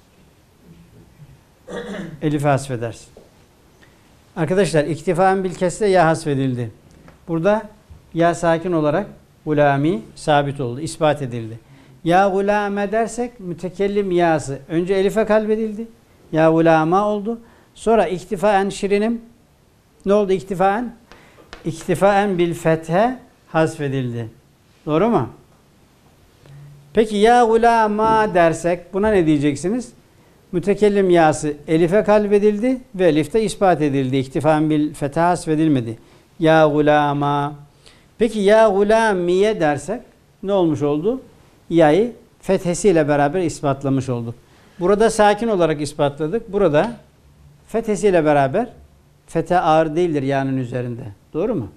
Elife hasfedersin. Arkadaşlar iktifaen bil kesre ya hasfedildi. Burada ya sakin olarak gulami sabit oldu. İspat edildi. Ya gulame dersek mütekellim yası önce elife kalbedildi. Ya gulama oldu. Sonra iktifaen şirinim ne oldu iktifaen? İktifaen bil fethe hasfedildi. Doğru mu? Peki ya gulama dersek buna ne diyeceksiniz? Mütekellim yası elife kalbedildi ve elifte ispat edildi. İktifaen bil fethe hasfedilmedi. Ya gulama. Peki ya gulamiye dersek ne olmuş oldu? Ya'yı fethesiyle beraber ispatlamış olduk. Burada sakin olarak ispatladık. Burada fethesiyle beraber fethe ağır değildir ya'nın üzerinde. Doğru mu?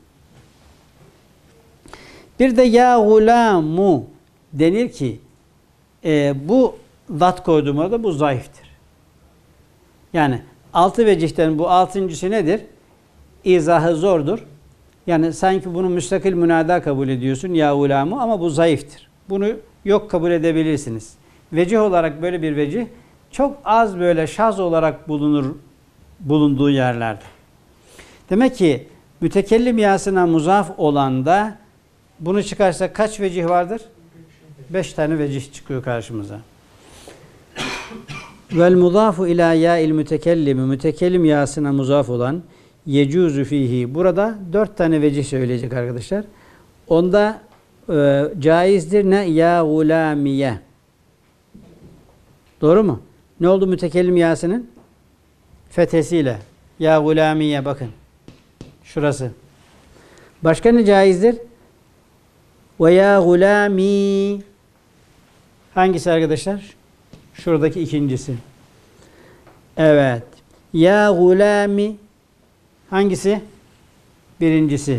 Bir de ya gulamu denir ki e, bu zat koyduğum orada bu zayıftır. Yani altı vecihten bu altıncısı nedir? İzahı zordur. Yani sanki bunu müstakil münada kabul ediyorsun ya gulamu ama bu zayıftır. Bunu yok kabul edebilirsiniz. Vecih olarak böyle bir vecih çok az böyle şaz olarak bulunur bulunduğu yerlerde. Demek ki mütekellim yasına muzaf olan da bunu çıkarsa kaç vecih vardır? Beş tane vecih çıkıyor karşımıza. Vel muzafu ila ya'il mütekellimi mütekellim yasına muzaf olan yecuzu fihi. Burada dört tane vecih söyleyecek arkadaşlar. Onda e, caizdir ne? Ya gulamiye. Doğru mu? Ne oldu mütekellim yasının? Fethesiyle. Ya gulamiye bakın. Şurası. Başka ne caizdir? Ve ya gulami. Hangisi arkadaşlar? Şuradaki ikincisi. Evet. Ya gulami. Hangisi? Birincisi.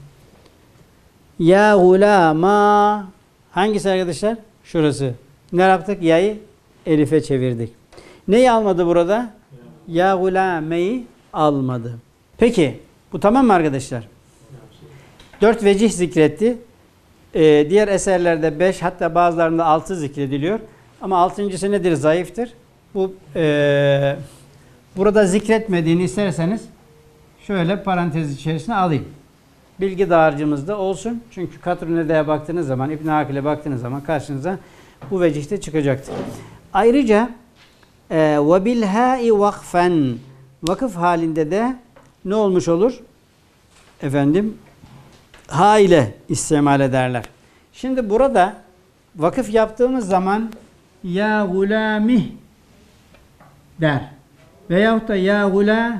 Ya gulama. Hangisi arkadaşlar? Şurası. Ne yaptık? Ya'yı elife çevirdik. Neyi almadı burada? Ya gulameyi almadı. Peki. Bu tamam mı arkadaşlar? Dört vecih zikretti. Ee, diğer eserlerde beş hatta bazılarında altı zikrediliyor. Ama altıncısı nedir? Zayıftır. Bu e, burada zikretmediğini isterseniz şöyle parantez içerisine alayım. Bilgi dağarcığımızda olsun. Çünkü Katrüne'de baktığınız zaman, İbn Akil'e baktığınız zaman karşınıza bu vecihte çıkacaktır. Ayrıca ve bil ha'i vakfen vakıf halinde de ne olmuş olur? Efendim ha ile istimal ederler. Şimdi burada vakıf yaptığımız zaman ya gulamih der. Veyahut da ya gulamih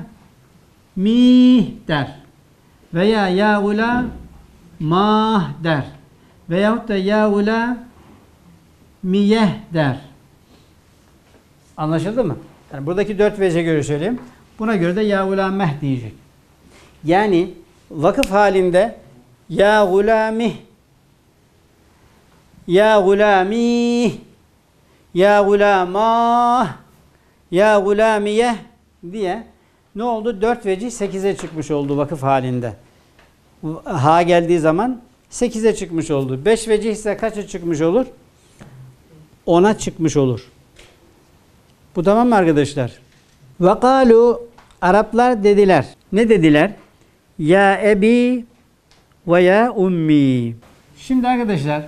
der. Veya ya gulamah der. Veyahut da ya gulamiyeh der. Anlaşıldı mı? Yani buradaki dört vece göre söyleyeyim. Buna göre de ya gulameh diyecek. Yani vakıf halinde ya gulamih, ya gulamih, ya gulamah, ya gulamiyeh diye ne oldu? Dört vecih sekize çıkmış oldu vakıf halinde. Ha geldiği zaman sekize çıkmış oldu. beş vecih ise kaça çıkmış olur? ona çıkmış olur. Bu tamam mı arkadaşlar? Ve kalu, Araplar dediler. Ne dediler? Ya ebi ve ya ummi. Şimdi arkadaşlar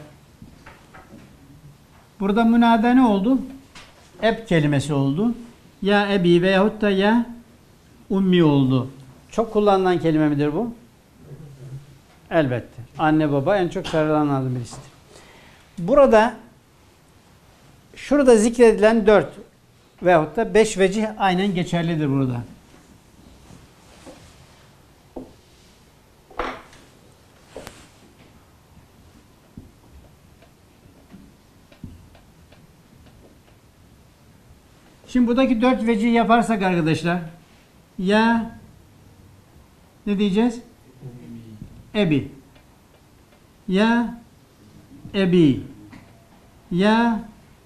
burada münada ne oldu? Eb kelimesi oldu. Ya ebi veyahut da ya ummi oldu. Çok kullanılan kelime midir bu? Elbette. Anne baba en çok sarılanlardan birisidir. Burada şurada zikredilen dört veyahut da beş vecih aynen geçerlidir burada. Şimdi buradaki dört vecih yaparsak arkadaşlar ya ne diyeceğiz? Ebi. Ya ebi. Ya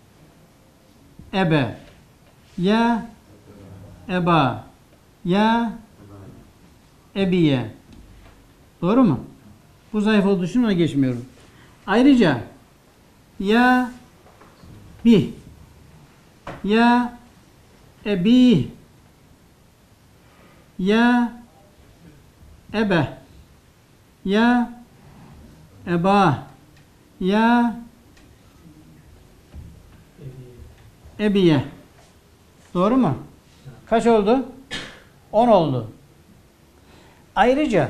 ebe. Ya eba. Ya ebiye. Doğru mu? Bu zayıf olduğu için ona geçmiyorum. Ayrıca ya bi. Ya ebi. Ya ebe. Ya eba. Ya ebiye. Doğru mu? Kaç oldu? on oldu. Ayrıca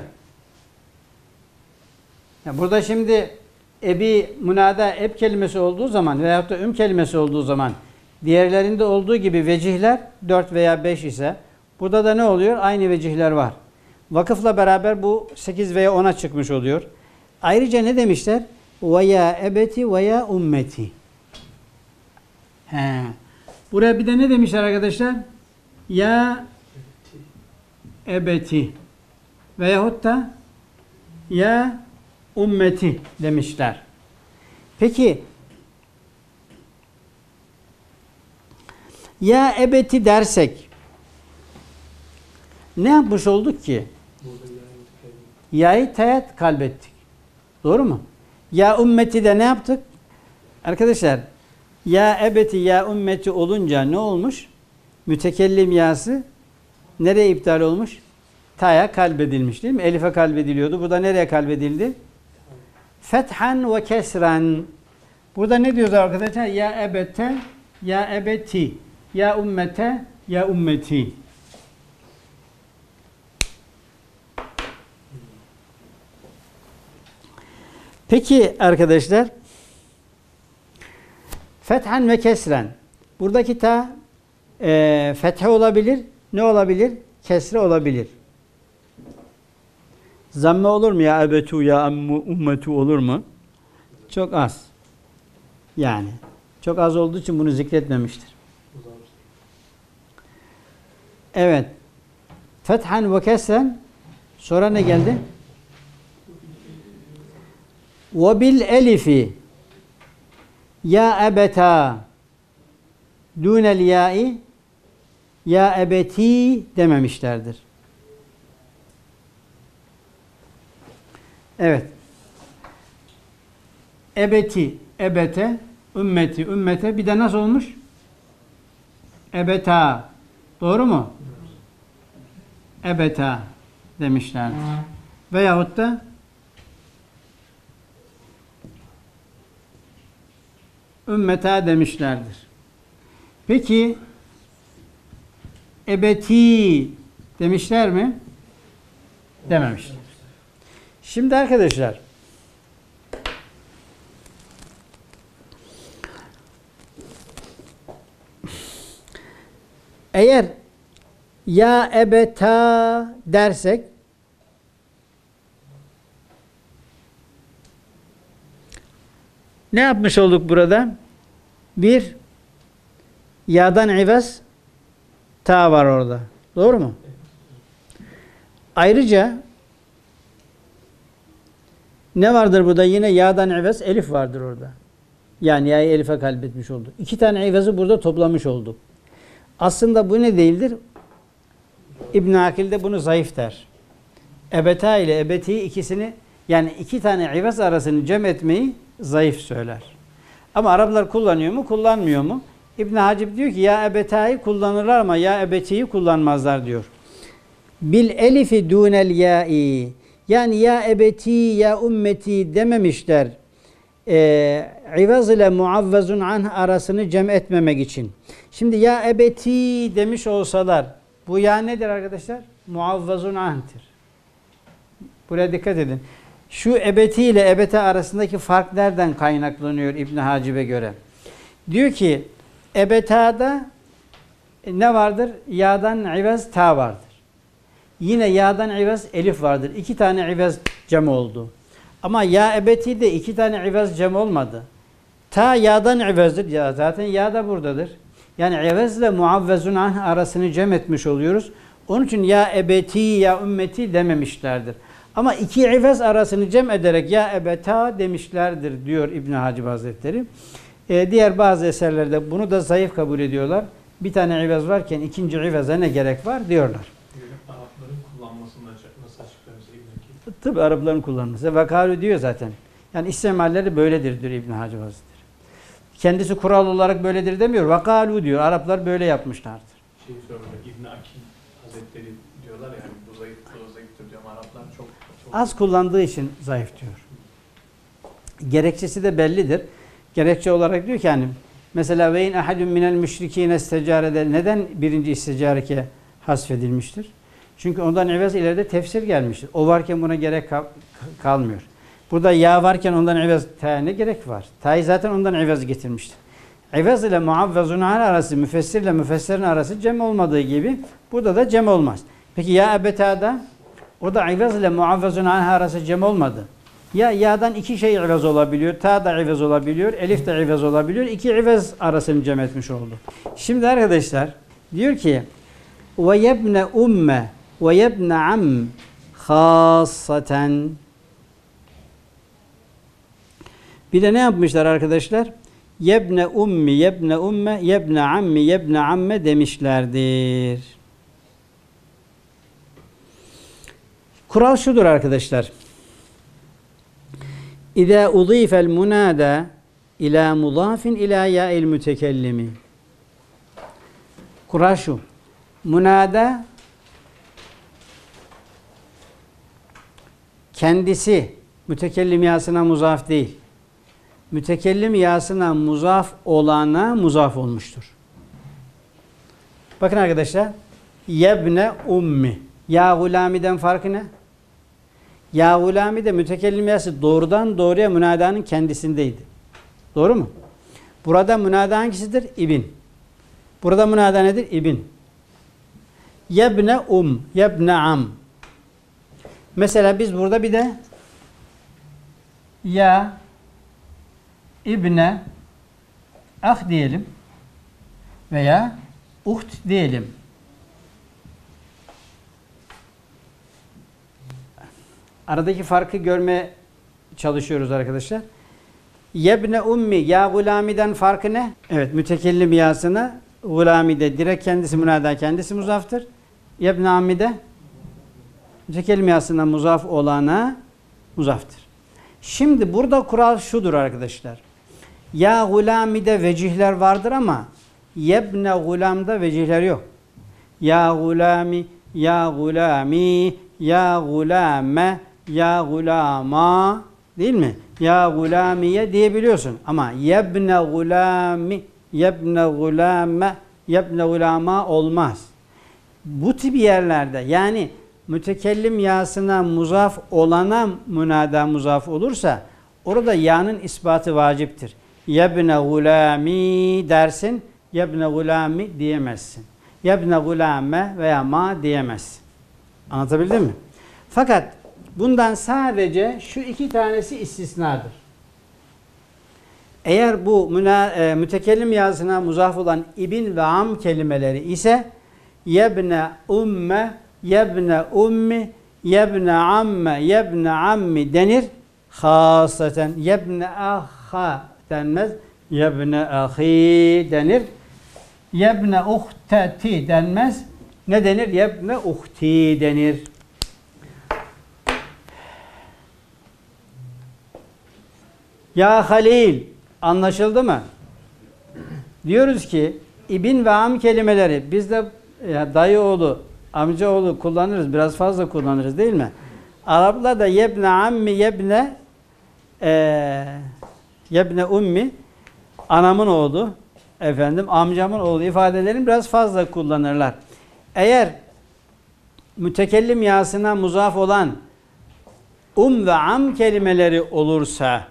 ya burada şimdi ebi münada eb kelimesi olduğu zaman veyahut da üm kelimesi olduğu zaman diğerlerinde olduğu gibi vecihler dört veya beş ise burada da ne oluyor? Aynı vecihler var. Vakıfla beraber bu sekiz veya ona çıkmış oluyor. Ayrıca ne demişler? Ve ya ebeti ve ya ummeti. He. Buraya bir de ne demişler arkadaşlar? Ya ebeti veyahut da ya ummeti demişler. Peki ya ebeti dersek ne yapmış olduk ki? Ya'yı teyat kalbettik. Doğru mu? Ya ummeti de ne yaptık? Arkadaşlar ya ebeti ya ummeti olunca ne olmuş? Mütekellim yası nereye iptal olmuş? Ta'ya kalbedilmiş değil mi? Elif'e kalbediliyordu. Burada nereye kalbedildi? Fethan ve kesran. Burada ne diyoruz arkadaşlar? Ya ebete, ya ebeti, ya ummete, ya ummeti. Peki arkadaşlar fethan ve kesren. Buradaki ta e, fethe olabilir. Ne olabilir? Kesre olabilir. Zamme olur mu? Ya ebetu ya ammu ummetu olur mu? Çok az. Yani. Çok az olduğu için bunu zikretmemiştir. Evet. Fethan ve kesren. Sonra ne geldi? Ve bil elifi ya ebeta dunel ya'i ya ebeti dememişlerdir. Evet. Ebeti, ebete, ümmeti, ümmete bir de nasıl olmuş? Ebeta. Doğru mu? Ebeta demişlerdir. Veyahut da ümmeta demişlerdir. Peki ebeti demişler mi? Dememişler. Şimdi arkadaşlar eğer ya ebeta dersek ne yapmış olduk burada? Bir ya'dan ivaz ta var orada. Doğru mu? Ayrıca ne vardır burada? Yine ya'dan ivaz elif vardır orada. Yani ya'yı elife kalbetmiş olduk. İki tane ivazı burada toplamış olduk. Aslında bu ne değildir? İbn Akil de bunu zayıf der. Ebeta ile ebeti ikisini Yani iki tane ivaz arasını cem etmeyi zayıf söyler. Ama Araplar kullanıyor mu, kullanmıyor mu? İbn Hacib diyor ki ya ebetayı kullanırlar ama ya ebetiyi kullanmazlar diyor. Bil elifi dunel ya'i. Yani ya ebeti ya ümmeti dememişler. Ee, ivaz ile muavvezun anh arasını cem etmemek için. Şimdi ya ebeti demiş olsalar bu ya nedir arkadaşlar? Muavvezun anh'tir. Buraya dikkat edin. Şu ebeti ile ebete arasındaki fark nereden kaynaklanıyor İbn Hacib'e göre? Diyor ki ebetada ne vardır? Ya'dan ivaz ta vardır. Yine ya'dan ivaz elif vardır. İki tane ivaz cem oldu. Ama ya ebeti de iki tane ivaz cem olmadı. Ta ya'dan ivazdır. Ya zaten ya da buradadır. Yani ivaz ile muavvezun anh arasını cem etmiş oluyoruz. Onun için ya ebeti ya ümmeti dememişlerdir. Ama iki ivaz arasını cem ederek ya ebeta demişlerdir diyor İbn Hacib Hazretleri. Ee, diğer bazı eserlerde bunu da zayıf kabul ediyorlar. Bir tane ivaz varken ikinci ivaza ne gerek var diyorlar. Arapların kullanmasını nasıl açıklamış İbn-i Tıpkı Arapların kullanması. Vekalu diyor zaten. Yani istimalleri böyledir diyor İbn Hacib Hazretleri. Kendisi kural olarak böyledir demiyor. Vekalu diyor. Araplar böyle yapmışlardır. Şey soruyor, İbn Akin Hazretleri diyorlar ya, yani bu zayıf, bu zayıftır diyor ama Araplar çok, çok... Az kullandığı için zayıf diyor. Gerekçesi de bellidir. Gerekçe olarak diyor ki hani mesela ve in ahadun minel müşrikine istecarede neden birinci isticareke hasfedilmiştir? Çünkü ondan evvel ileride tefsir gelmiştir. O varken buna gerek kal kalmıyor. Burada ya varken ondan evvel ta ne gerek var? Ta'yı zaten ondan evvel getirmiştir. Evvel ile muavvezun arası, müfessir ile müfessirin arası cem olmadığı gibi burada da cem olmaz. Peki ya ebetada o da evvel ile muavvezun arası cem olmadı. Ya ya'dan iki şey ivaz olabiliyor. Ta da ivaz olabiliyor. Elif de ivaz olabiliyor. İki ivaz arasını cem etmiş oldu. Şimdi arkadaşlar diyor ki ve yebne umme ve yebne am khassaten. Bir de ne yapmışlar arkadaşlar? Yebne ummi, yebne umme, yebne ammi, yebne amme demişlerdir. Kural şudur arkadaşlar. İza udifel munada ila mudafin ila ya'il mütekellimi. Kural şu. Munada kendisi mütekellim yasına muzaf değil. Mütekellim yasına muzaf olana muzaf olmuştur. Bakın arkadaşlar. Yebne ummi. Ya gulamiden farkı ne? Ya gulami de mütekellim yası doğrudan doğruya münadanın kendisindeydi. Doğru mu? Burada münada hangisidir? İbn. Burada münada nedir? İbn. Yebne um, yebne am. Mesela biz burada bir de ya ibne ah diyelim veya uht diyelim. Aradaki farkı görmeye çalışıyoruz arkadaşlar. Yebne ummi ya gulamiden farkı ne? Evet, mütekellim yasına gulamide direkt kendisi münada, kendisi muzaftır. Yebne ammide mütekellim yasına muzaf olana muzaftır. Şimdi burada kural şudur arkadaşlar. Ya gulamide vecihler vardır ama yebne gulamda vecihler yok. Ya gulami, ya gulami, ya gulame, ya gulama değil mi? Ya gulamiye diyebiliyorsun. Ama yebne gulami, yebne gulame, yebne gulama olmaz. Bu tip yerlerde yani mütekellim yasına muzaf olana münada muzaf olursa orada ya'nın ispatı vaciptir. Yebne gulami dersin, yebne gulami diyemezsin. Yebne gulame veya ma diyemezsin. Anlatabildim mi? Fakat bundan sadece şu iki tanesi istisnadır. Eğer bu müna, e, mütekellim yazına muzaf olan ibn ve am kelimeleri ise yebne umme, yebne ummi, yebne amme, yebne ammi denir. Hasaten yebne aha denmez. Yebne ahi denir. Yebne uhteti denmez. Ne denir? Yebne uhti denir. Ya Halil, anlaşıldı mı? Diyoruz ki ibn ve am kelimeleri bizde ya dayı oğlu, amca oğlu kullanırız. Biraz fazla kullanırız değil mi? Araplar da yebne ammi, yebne e, yebne ummi, anamın oğlu, efendim amcamın oğlu ifadelerini biraz fazla kullanırlar. Eğer mütekellim yasına muzaf olan um ve am kelimeleri olursa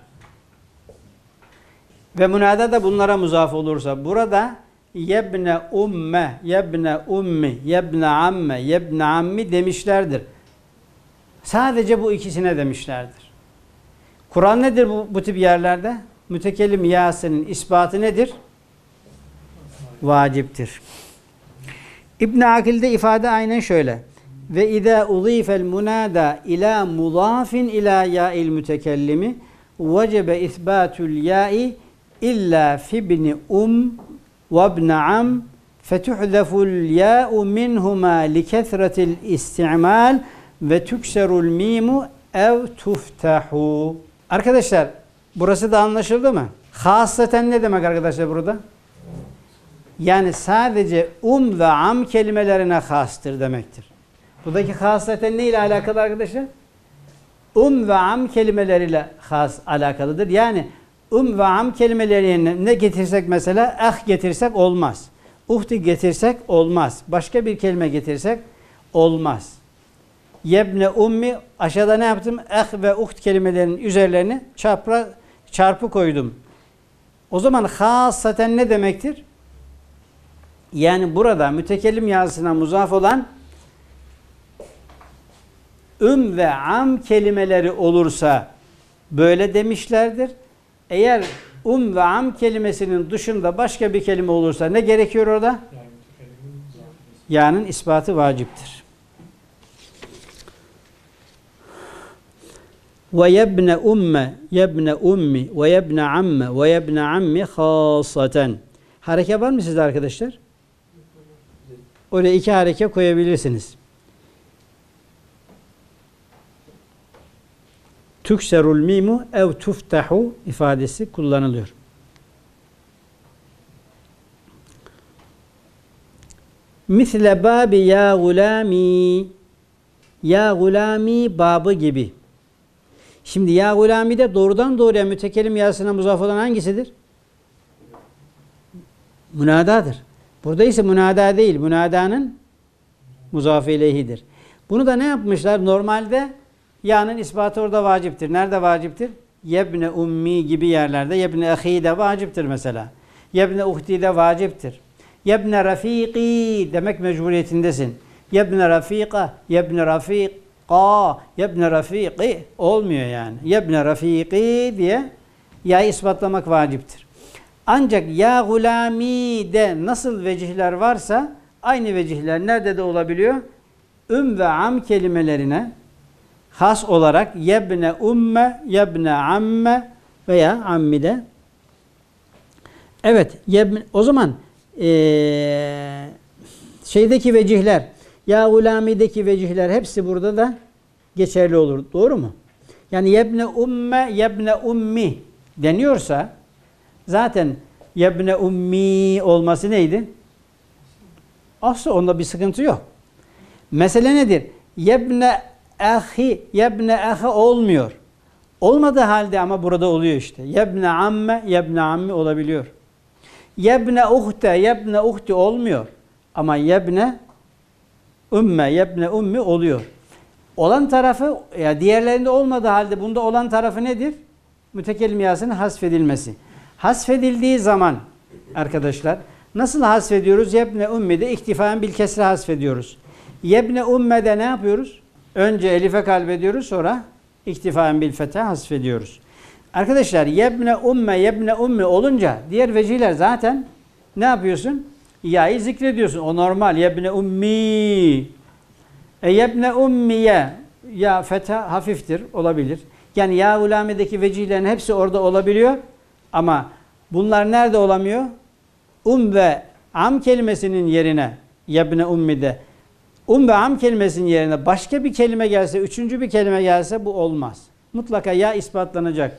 ve münada da bunlara muzaf olursa burada yebne umme, yebne ummi, yebne amme, yebne ammi demişlerdir. Sadece bu ikisine demişlerdir. Kur'an nedir bu, bu tip yerlerde? Mütekellim yasının ispatı nedir? Vaciptir. İbn Akil'de ifade aynen şöyle. Ve izâ uzîfel munâdâ ilâ mudâfin ilâ yâ'il mütekellimi vecebe isbâtul yâ'i illa fibni um ve ibni am fetuhdeful yâ'u minhumâ likethretil isti'mal ve tükserul mimu ev tuftahu. Arkadaşlar burası da anlaşıldı mı? Hasaten ne demek arkadaşlar burada? Yani sadece um ve am kelimelerine hastır demektir. Buradaki hasaten ne ile alakalı arkadaşlar? Um ve am kelimeleriyle has alakalıdır. Yani um ve am kelimelerine ne getirsek mesela ah getirsek olmaz. Uhti getirsek olmaz. Başka bir kelime getirsek olmaz. Yebne ummi aşağıda ne yaptım? Eh ve uht kelimelerinin üzerlerine çarpı, çarpı koydum. O zaman hasaten ne demektir? Yani burada mütekellim yazısına muzaf olan üm ve am kelimeleri olursa böyle demişlerdir. Eğer um ve am kelimesinin dışında başka bir kelime olursa ne gerekiyor orada? Ya'nın ispatı vaciptir. Ve yebne umme, yebne ummi, ve yebne amme, ve yebne ammi hasaten. Hareke var mı sizde arkadaşlar? Oraya iki hareke koyabilirsiniz. Tükserul mimu ev tuftahu ifadesi kullanılıyor. Misle babi ya gulami, ya gulami babı gibi. Şimdi ya gulami de doğrudan doğruya mütekellim yasına muzaf olan hangisidir? Münadadır. Burada ise münada değil, münadanın muzaf ileyhidir. Bunu da ne yapmışlar? Normalde ya'nın ispatı orada vaciptir. Nerede vaciptir? Yebne ummi gibi yerlerde. Yebne ahi de vaciptir mesela. Yebne uhti de vaciptir. Yebne rafiki demek mecburiyetindesin. Yebne rafika, yebne rafika, yebne rafiki olmuyor yani. Yebne rafiki diye ya'yı ispatlamak vaciptir. Ancak ya gulami de nasıl vecihler varsa aynı vecihler nerede de olabiliyor? Üm ve am kelimelerine has olarak yebne umme, yebne amme veya ammi de. Evet, yebne, o zaman ee, şeydeki vecihler, ya gulamideki vecihler hepsi burada da geçerli olur. Doğru mu? Yani yebne umme, yebne ummi deniyorsa zaten yebne ummi olması neydi? Aslı onda bir sıkıntı yok. Mesele nedir? Yebne ahi, yebne ahi olmuyor. Olmadığı halde ama burada oluyor işte. Yebne amme, yebne ammi olabiliyor. Yebne uhte, yebne uhti olmuyor. Ama yebne ümme, yebne ummi oluyor. Olan tarafı, ya diğerlerinde olmadığı halde bunda olan tarafı nedir? Mütekellim yasının hasfedilmesi. Hasfedildiği zaman arkadaşlar nasıl hasfediyoruz? Yebne ummi'de iktifaen bil kesre hasfediyoruz. Yebne umme'de ne yapıyoruz? Önce elife kalbediyoruz, sonra iktifaen bil fethe hasfediyoruz. Arkadaşlar yebne umme, yebne ummi olunca diğer vecihler zaten ne yapıyorsun? Ya'yı zikrediyorsun. O normal. Yebne ummi. E yebne ummiye. Ya fethe hafiftir. Olabilir. Yani ya ulamedeki vecihlerin hepsi orada olabiliyor. Ama bunlar nerede olamıyor? Um ve am kelimesinin yerine yebne ummide um ve am kelimesinin yerine başka bir kelime gelse, üçüncü bir kelime gelse bu olmaz. Mutlaka ya ispatlanacak.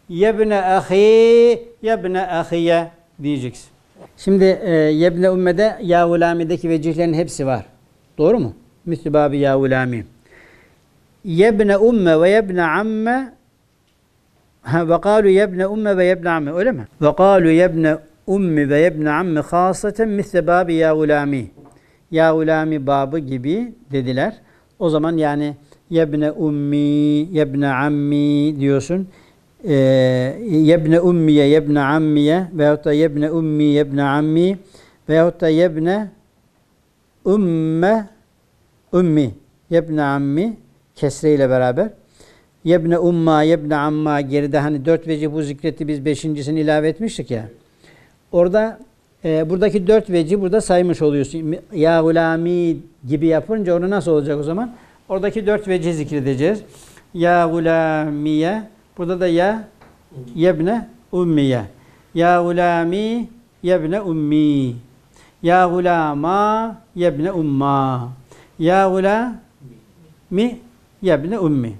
yebne ahi, yebne ahiye diyeceksin. Şimdi e, yebne ummede ya gulamideki vecihlerin hepsi var. Doğru mu? Müslü babi ya gulami. Yebne umme ve yebne amme ve kalu yebne umme ve yebne amme. Öyle mi? Ve kalu yebne ummi ve yebne amme hasaten misle babi ya gulami. Ya gulami babı gibi dediler. O zaman yani yebne ummi, yebne ammi diyorsun. Ee, yebne ummiye, yebne ammiye veyahut da yebne ummi, yebne ammi veyahut da yebne umme, ummi, yebne ammi kesreyle beraber. Yebne umma, yebne amma geride hani dört vecih bu zikretti, biz beşincisini ilave etmiştik ya. Orada e, buradaki dört vecih burada saymış oluyorsun. Ya gulami gibi yapınca onu nasıl olacak o zaman? Oradaki dört vecih zikredeceğiz. Ya gulamiye, burada da ya yebne ummiye. Ya gulami yebne ummi. Ya gulama yebne umma. Ya gulami yebne ummi.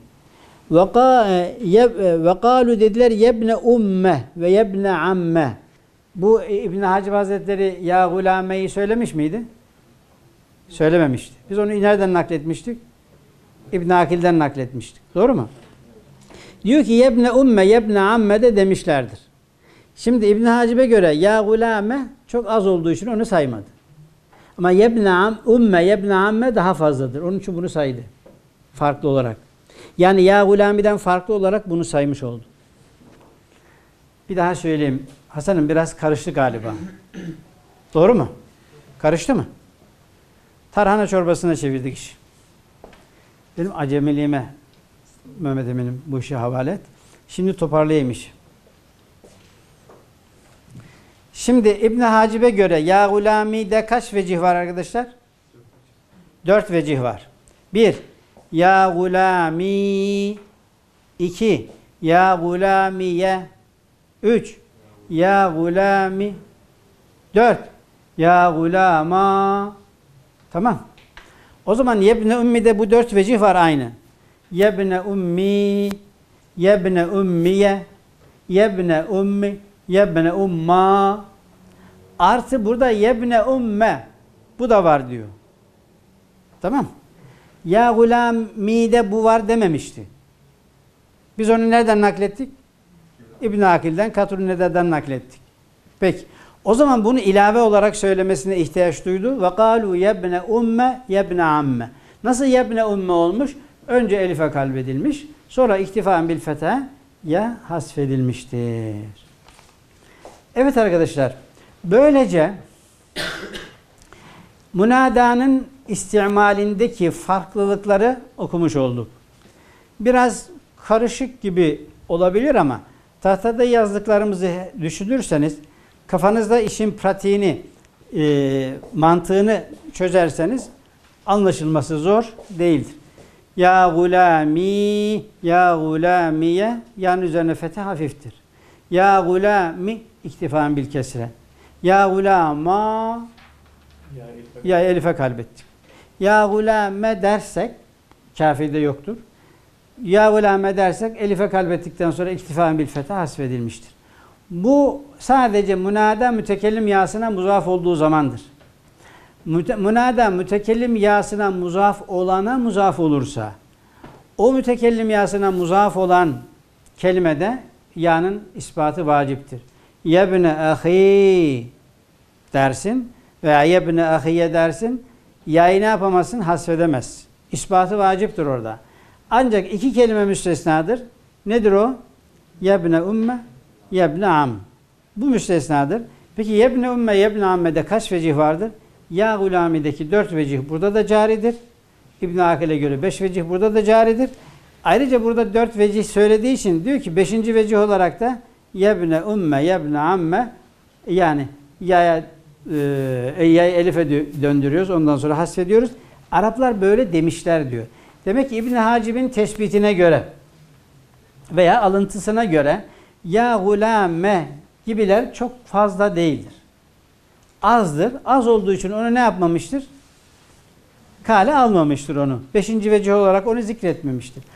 Ve kalu dediler yebne umme ve yebne amme. Bu İbn Hacib Hazretleri ya gulameyi söylemiş miydi? Söylememişti. Biz onu nereden nakletmiştik? İbn Akil'den nakletmiştik. Doğru mu? Diyor ki yebne umme yebne amme de demişlerdir. Şimdi İbn Hacib'e göre ya gulame çok az olduğu için onu saymadı. Ama yebne am, umme yebne amme daha fazladır. Onun için bunu saydı. Farklı olarak. Yani ya gulamiden farklı olarak bunu saymış oldu. Bir daha söyleyeyim. Hasan'ım biraz karıştı galiba. Doğru mu? Karıştı mı? Tarhana çorbasına çevirdik iş. Benim acemiliğime Mehmet Emin'im bu işi havale et. Şimdi toparlayayım işi. Şimdi İbn Hacib'e göre ya gulami'de kaç vecih var arkadaşlar? Dört vecih var. Bir, ya gulami. İki, ya gulamiye. Üç, ya gulami. Dört, ya gulama. Tamam. O zaman yebne ummi'de bu dört vecih var aynı. Yebne ummi, yebne ummiye, yebne ummi, yebne umma. Artı burada yebne umme. Bu da var diyor. Tamam. Ya gulami'de bu var dememişti. Biz onu nereden naklettik? İbn Akil'den, Katrunnede'den naklettik. Peki. O zaman bunu ilave olarak söylemesine ihtiyaç duydu. Ve kalu yebne umme yebne amme. Nasıl yebne umme olmuş? Önce elife kalbedilmiş. Sonra iktifaen bil fetha ya hasfedilmiştir. Evet arkadaşlar. Böylece münadanın istimalindeki farklılıkları okumuş olduk. Biraz karışık gibi olabilir ama tahtada yazdıklarımızı düşünürseniz, kafanızda işin pratiğini, e, mantığını çözerseniz anlaşılması zor değildir. Ya gulami, ya gulamiye, yan üzerine fetih hafiftir. Ya gulami, iktifan bil kesre. Ya gulama, ya elife, ya elife kalbettik. Ya gulame dersek, kafirde yoktur. Ya gulame dersek, elife kalbettikten sonra iktifan bil fetih hasfedilmiştir. Bu sadece münada mütekellim yasına muzaf olduğu zamandır. Müte, münada mütekellim yasına muzaf olana muzaf olursa, o mütekellim yasına muzaf olan kelimede ya'nın ispatı vaciptir. Yebne ahi dersin veya yebne ahiye dersin, ya'yı ne yapamazsın? Hasfedemezsin. İspatı vaciptir orada. Ancak iki kelime müstesnadır. Nedir o? Yebne umme, yebne am. Bu müstesnadır. Peki yebne umme, yebne amme'de kaç vecih vardır? Ya gulamideki dört vecih burada da caridir. İbn Akil'e göre beş vecih burada da caridir. Ayrıca burada dört vecih söylediği için diyor ki beşinci vecih olarak da yebne umme, yebne amme, yani ya e, ya elife döndürüyoruz. Ondan sonra hasfediyoruz. Araplar böyle demişler diyor. Demek ki İbn Hacib'in tespitine göre veya alıntısına göre ya gulame gibiler çok fazla değildir. Azdır. Az olduğu için onu ne yapmamıştır? Kale almamıştır onu. Beşinci vecih olarak onu zikretmemiştir.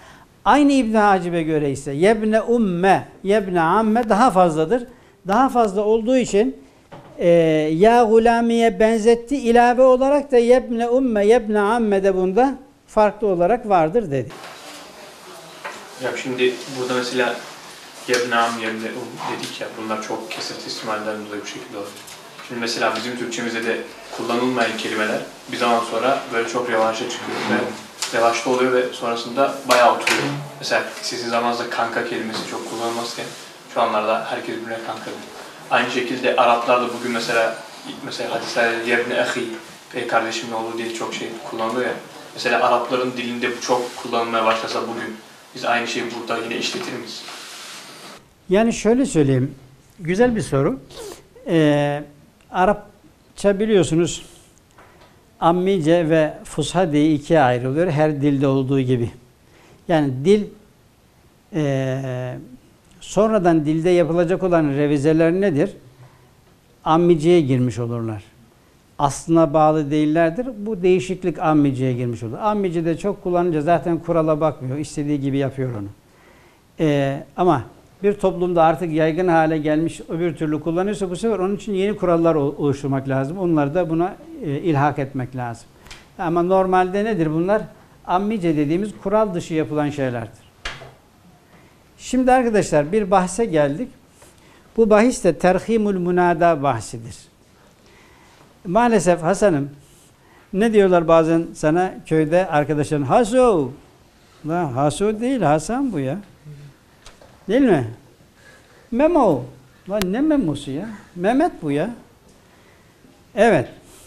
Aynı İbn Hacib'e göre ise yebne umme, yebne amme daha fazladır. Daha fazla olduğu için e, ya gulamiye benzetti. İlave olarak da yebne umme, yebne amme de bunda farklı olarak vardır dedi. Ya şimdi burada mesela yebne am, yebne um dedik ya, bunlar çok kesir ihtimallerden dolayı bu şekilde olur. Şimdi mesela bizim Türkçemizde de kullanılmayan kelimeler bir zaman sonra böyle çok revaçta çıkıyor ve revaçta oluyor ve sonrasında bayağı oturuyor. Mesela sizin zamanınızda kanka kelimesi çok kullanılmazken şu anlarda herkes birbirine kanka diyor. Aynı şekilde Araplar da bugün mesela mesela hadislerde yebne ahi, ey kardeşimin oğlu diye çok şey kullanılıyor ya. Mesela Arapların dilinde bu çok kullanılmaya başlasa bugün biz aynı şeyi burada yine işletir miyiz? Yani şöyle söyleyeyim. Güzel bir soru. Ee, Arapça biliyorsunuz ammice ve fusha diye ikiye ayrılıyor. Her dilde olduğu gibi. Yani dil e, sonradan dilde yapılacak olan revizeler nedir? Ammiceye girmiş olurlar. Aslına bağlı değillerdir. Bu değişiklik ammiceye girmiş olur. Ammice de çok kullanınca zaten kurala bakmıyor. İstediği gibi yapıyor onu. Ee, ama bir toplumda artık yaygın hale gelmiş, öbür türlü kullanıyorsa bu sefer onun için yeni kurallar oluşturmak lazım. Onları da buna e, ilhak etmek lazım. Ama normalde nedir bunlar? Ammice dediğimiz kural dışı yapılan şeylerdir. Şimdi arkadaşlar bir bahse geldik. Bu bahis de terhimul munada bahsidir. Maalesef Hasan'ım, ne diyorlar bazen sana köyde arkadaşların? Haso! La Haso değil, Hasan bu ya. Değil mi? Memo. Lan ne memosu ya? Mehmet bu ya. Evet.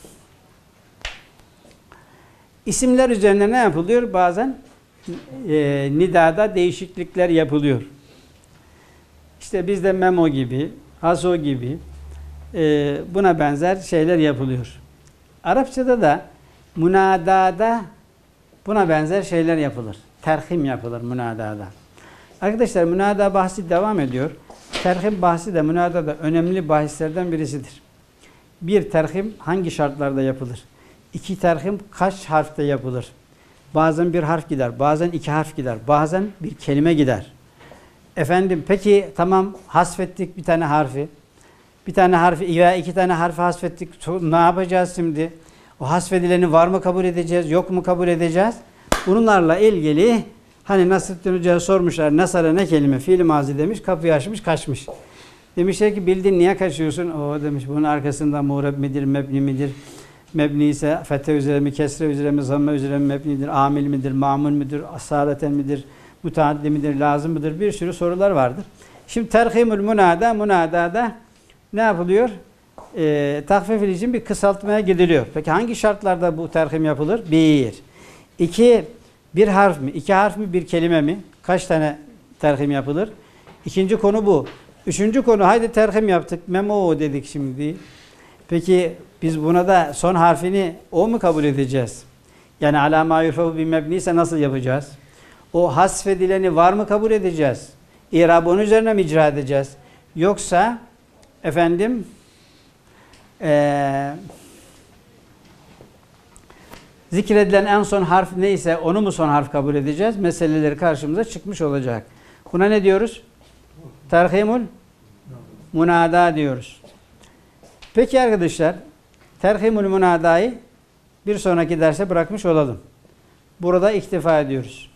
İsimler üzerine ne yapılıyor? Bazen e, nidada değişiklikler yapılıyor. İşte bizde Memo gibi, Haso gibi e, buna benzer şeyler yapılıyor. Arapçada da munadada buna benzer şeyler yapılır. Terhim yapılır munadada. Arkadaşlar münada bahsi devam ediyor. Terhim bahsi de münadada önemli bahislerden birisidir. Bir, terhim hangi şartlarda yapılır? İki, terhim kaç harfte yapılır? Bazen bir harf gider, bazen iki harf gider, bazen bir kelime gider. Efendim peki tamam hasfettik bir tane harfi. Bir tane harfi veya iki tane harfi hasfettik. Ne yapacağız şimdi? O hasfedileni var mı kabul edeceğiz, yok mu kabul edeceğiz? Bunlarla ilgili hani Nasrettin Hoca'ya sormuşlar. Nasara ne kelime? Fiil mazi demiş. Kapıyı açmış kaçmış. Demişler ki bildin niye kaçıyorsun? O demiş bunun arkasında muğreb midir, mebni midir? Mebni ise fethe üzere mi, kesre üzere mi, zamme üzere mi mebnidir? Amil midir, mamul midir, asaleten midir, müteaddi midir, lazım mıdır? Bir sürü sorular vardır. Şimdi terhimul munada, munadada ne yapılıyor? E, tahfifil için bir kısaltmaya gidiliyor. Peki hangi şartlarda bu terhim yapılır? Bir. İki, bir harf mi? İki harf mi? Bir kelime mi? Kaç tane terhim yapılır? İkinci konu bu. Üçüncü konu, haydi terhim yaptık. Memo dedik şimdi. Peki biz buna da son harfini o mu kabul edeceğiz? Yani alâ mâ yurfehu bi mebni ise nasıl yapacağız? O hasfedileni var mı kabul edeceğiz? İrab onun üzerine mi icra edeceğiz? Yoksa efendim ee, zikredilen en son harf neyse onu mu son harf kabul edeceğiz? Meseleleri karşımıza çıkmış olacak. Buna ne diyoruz? Terhimul munada diyoruz. Peki arkadaşlar, terhimul munadayı bir sonraki derse bırakmış olalım. Burada iktifa ediyoruz.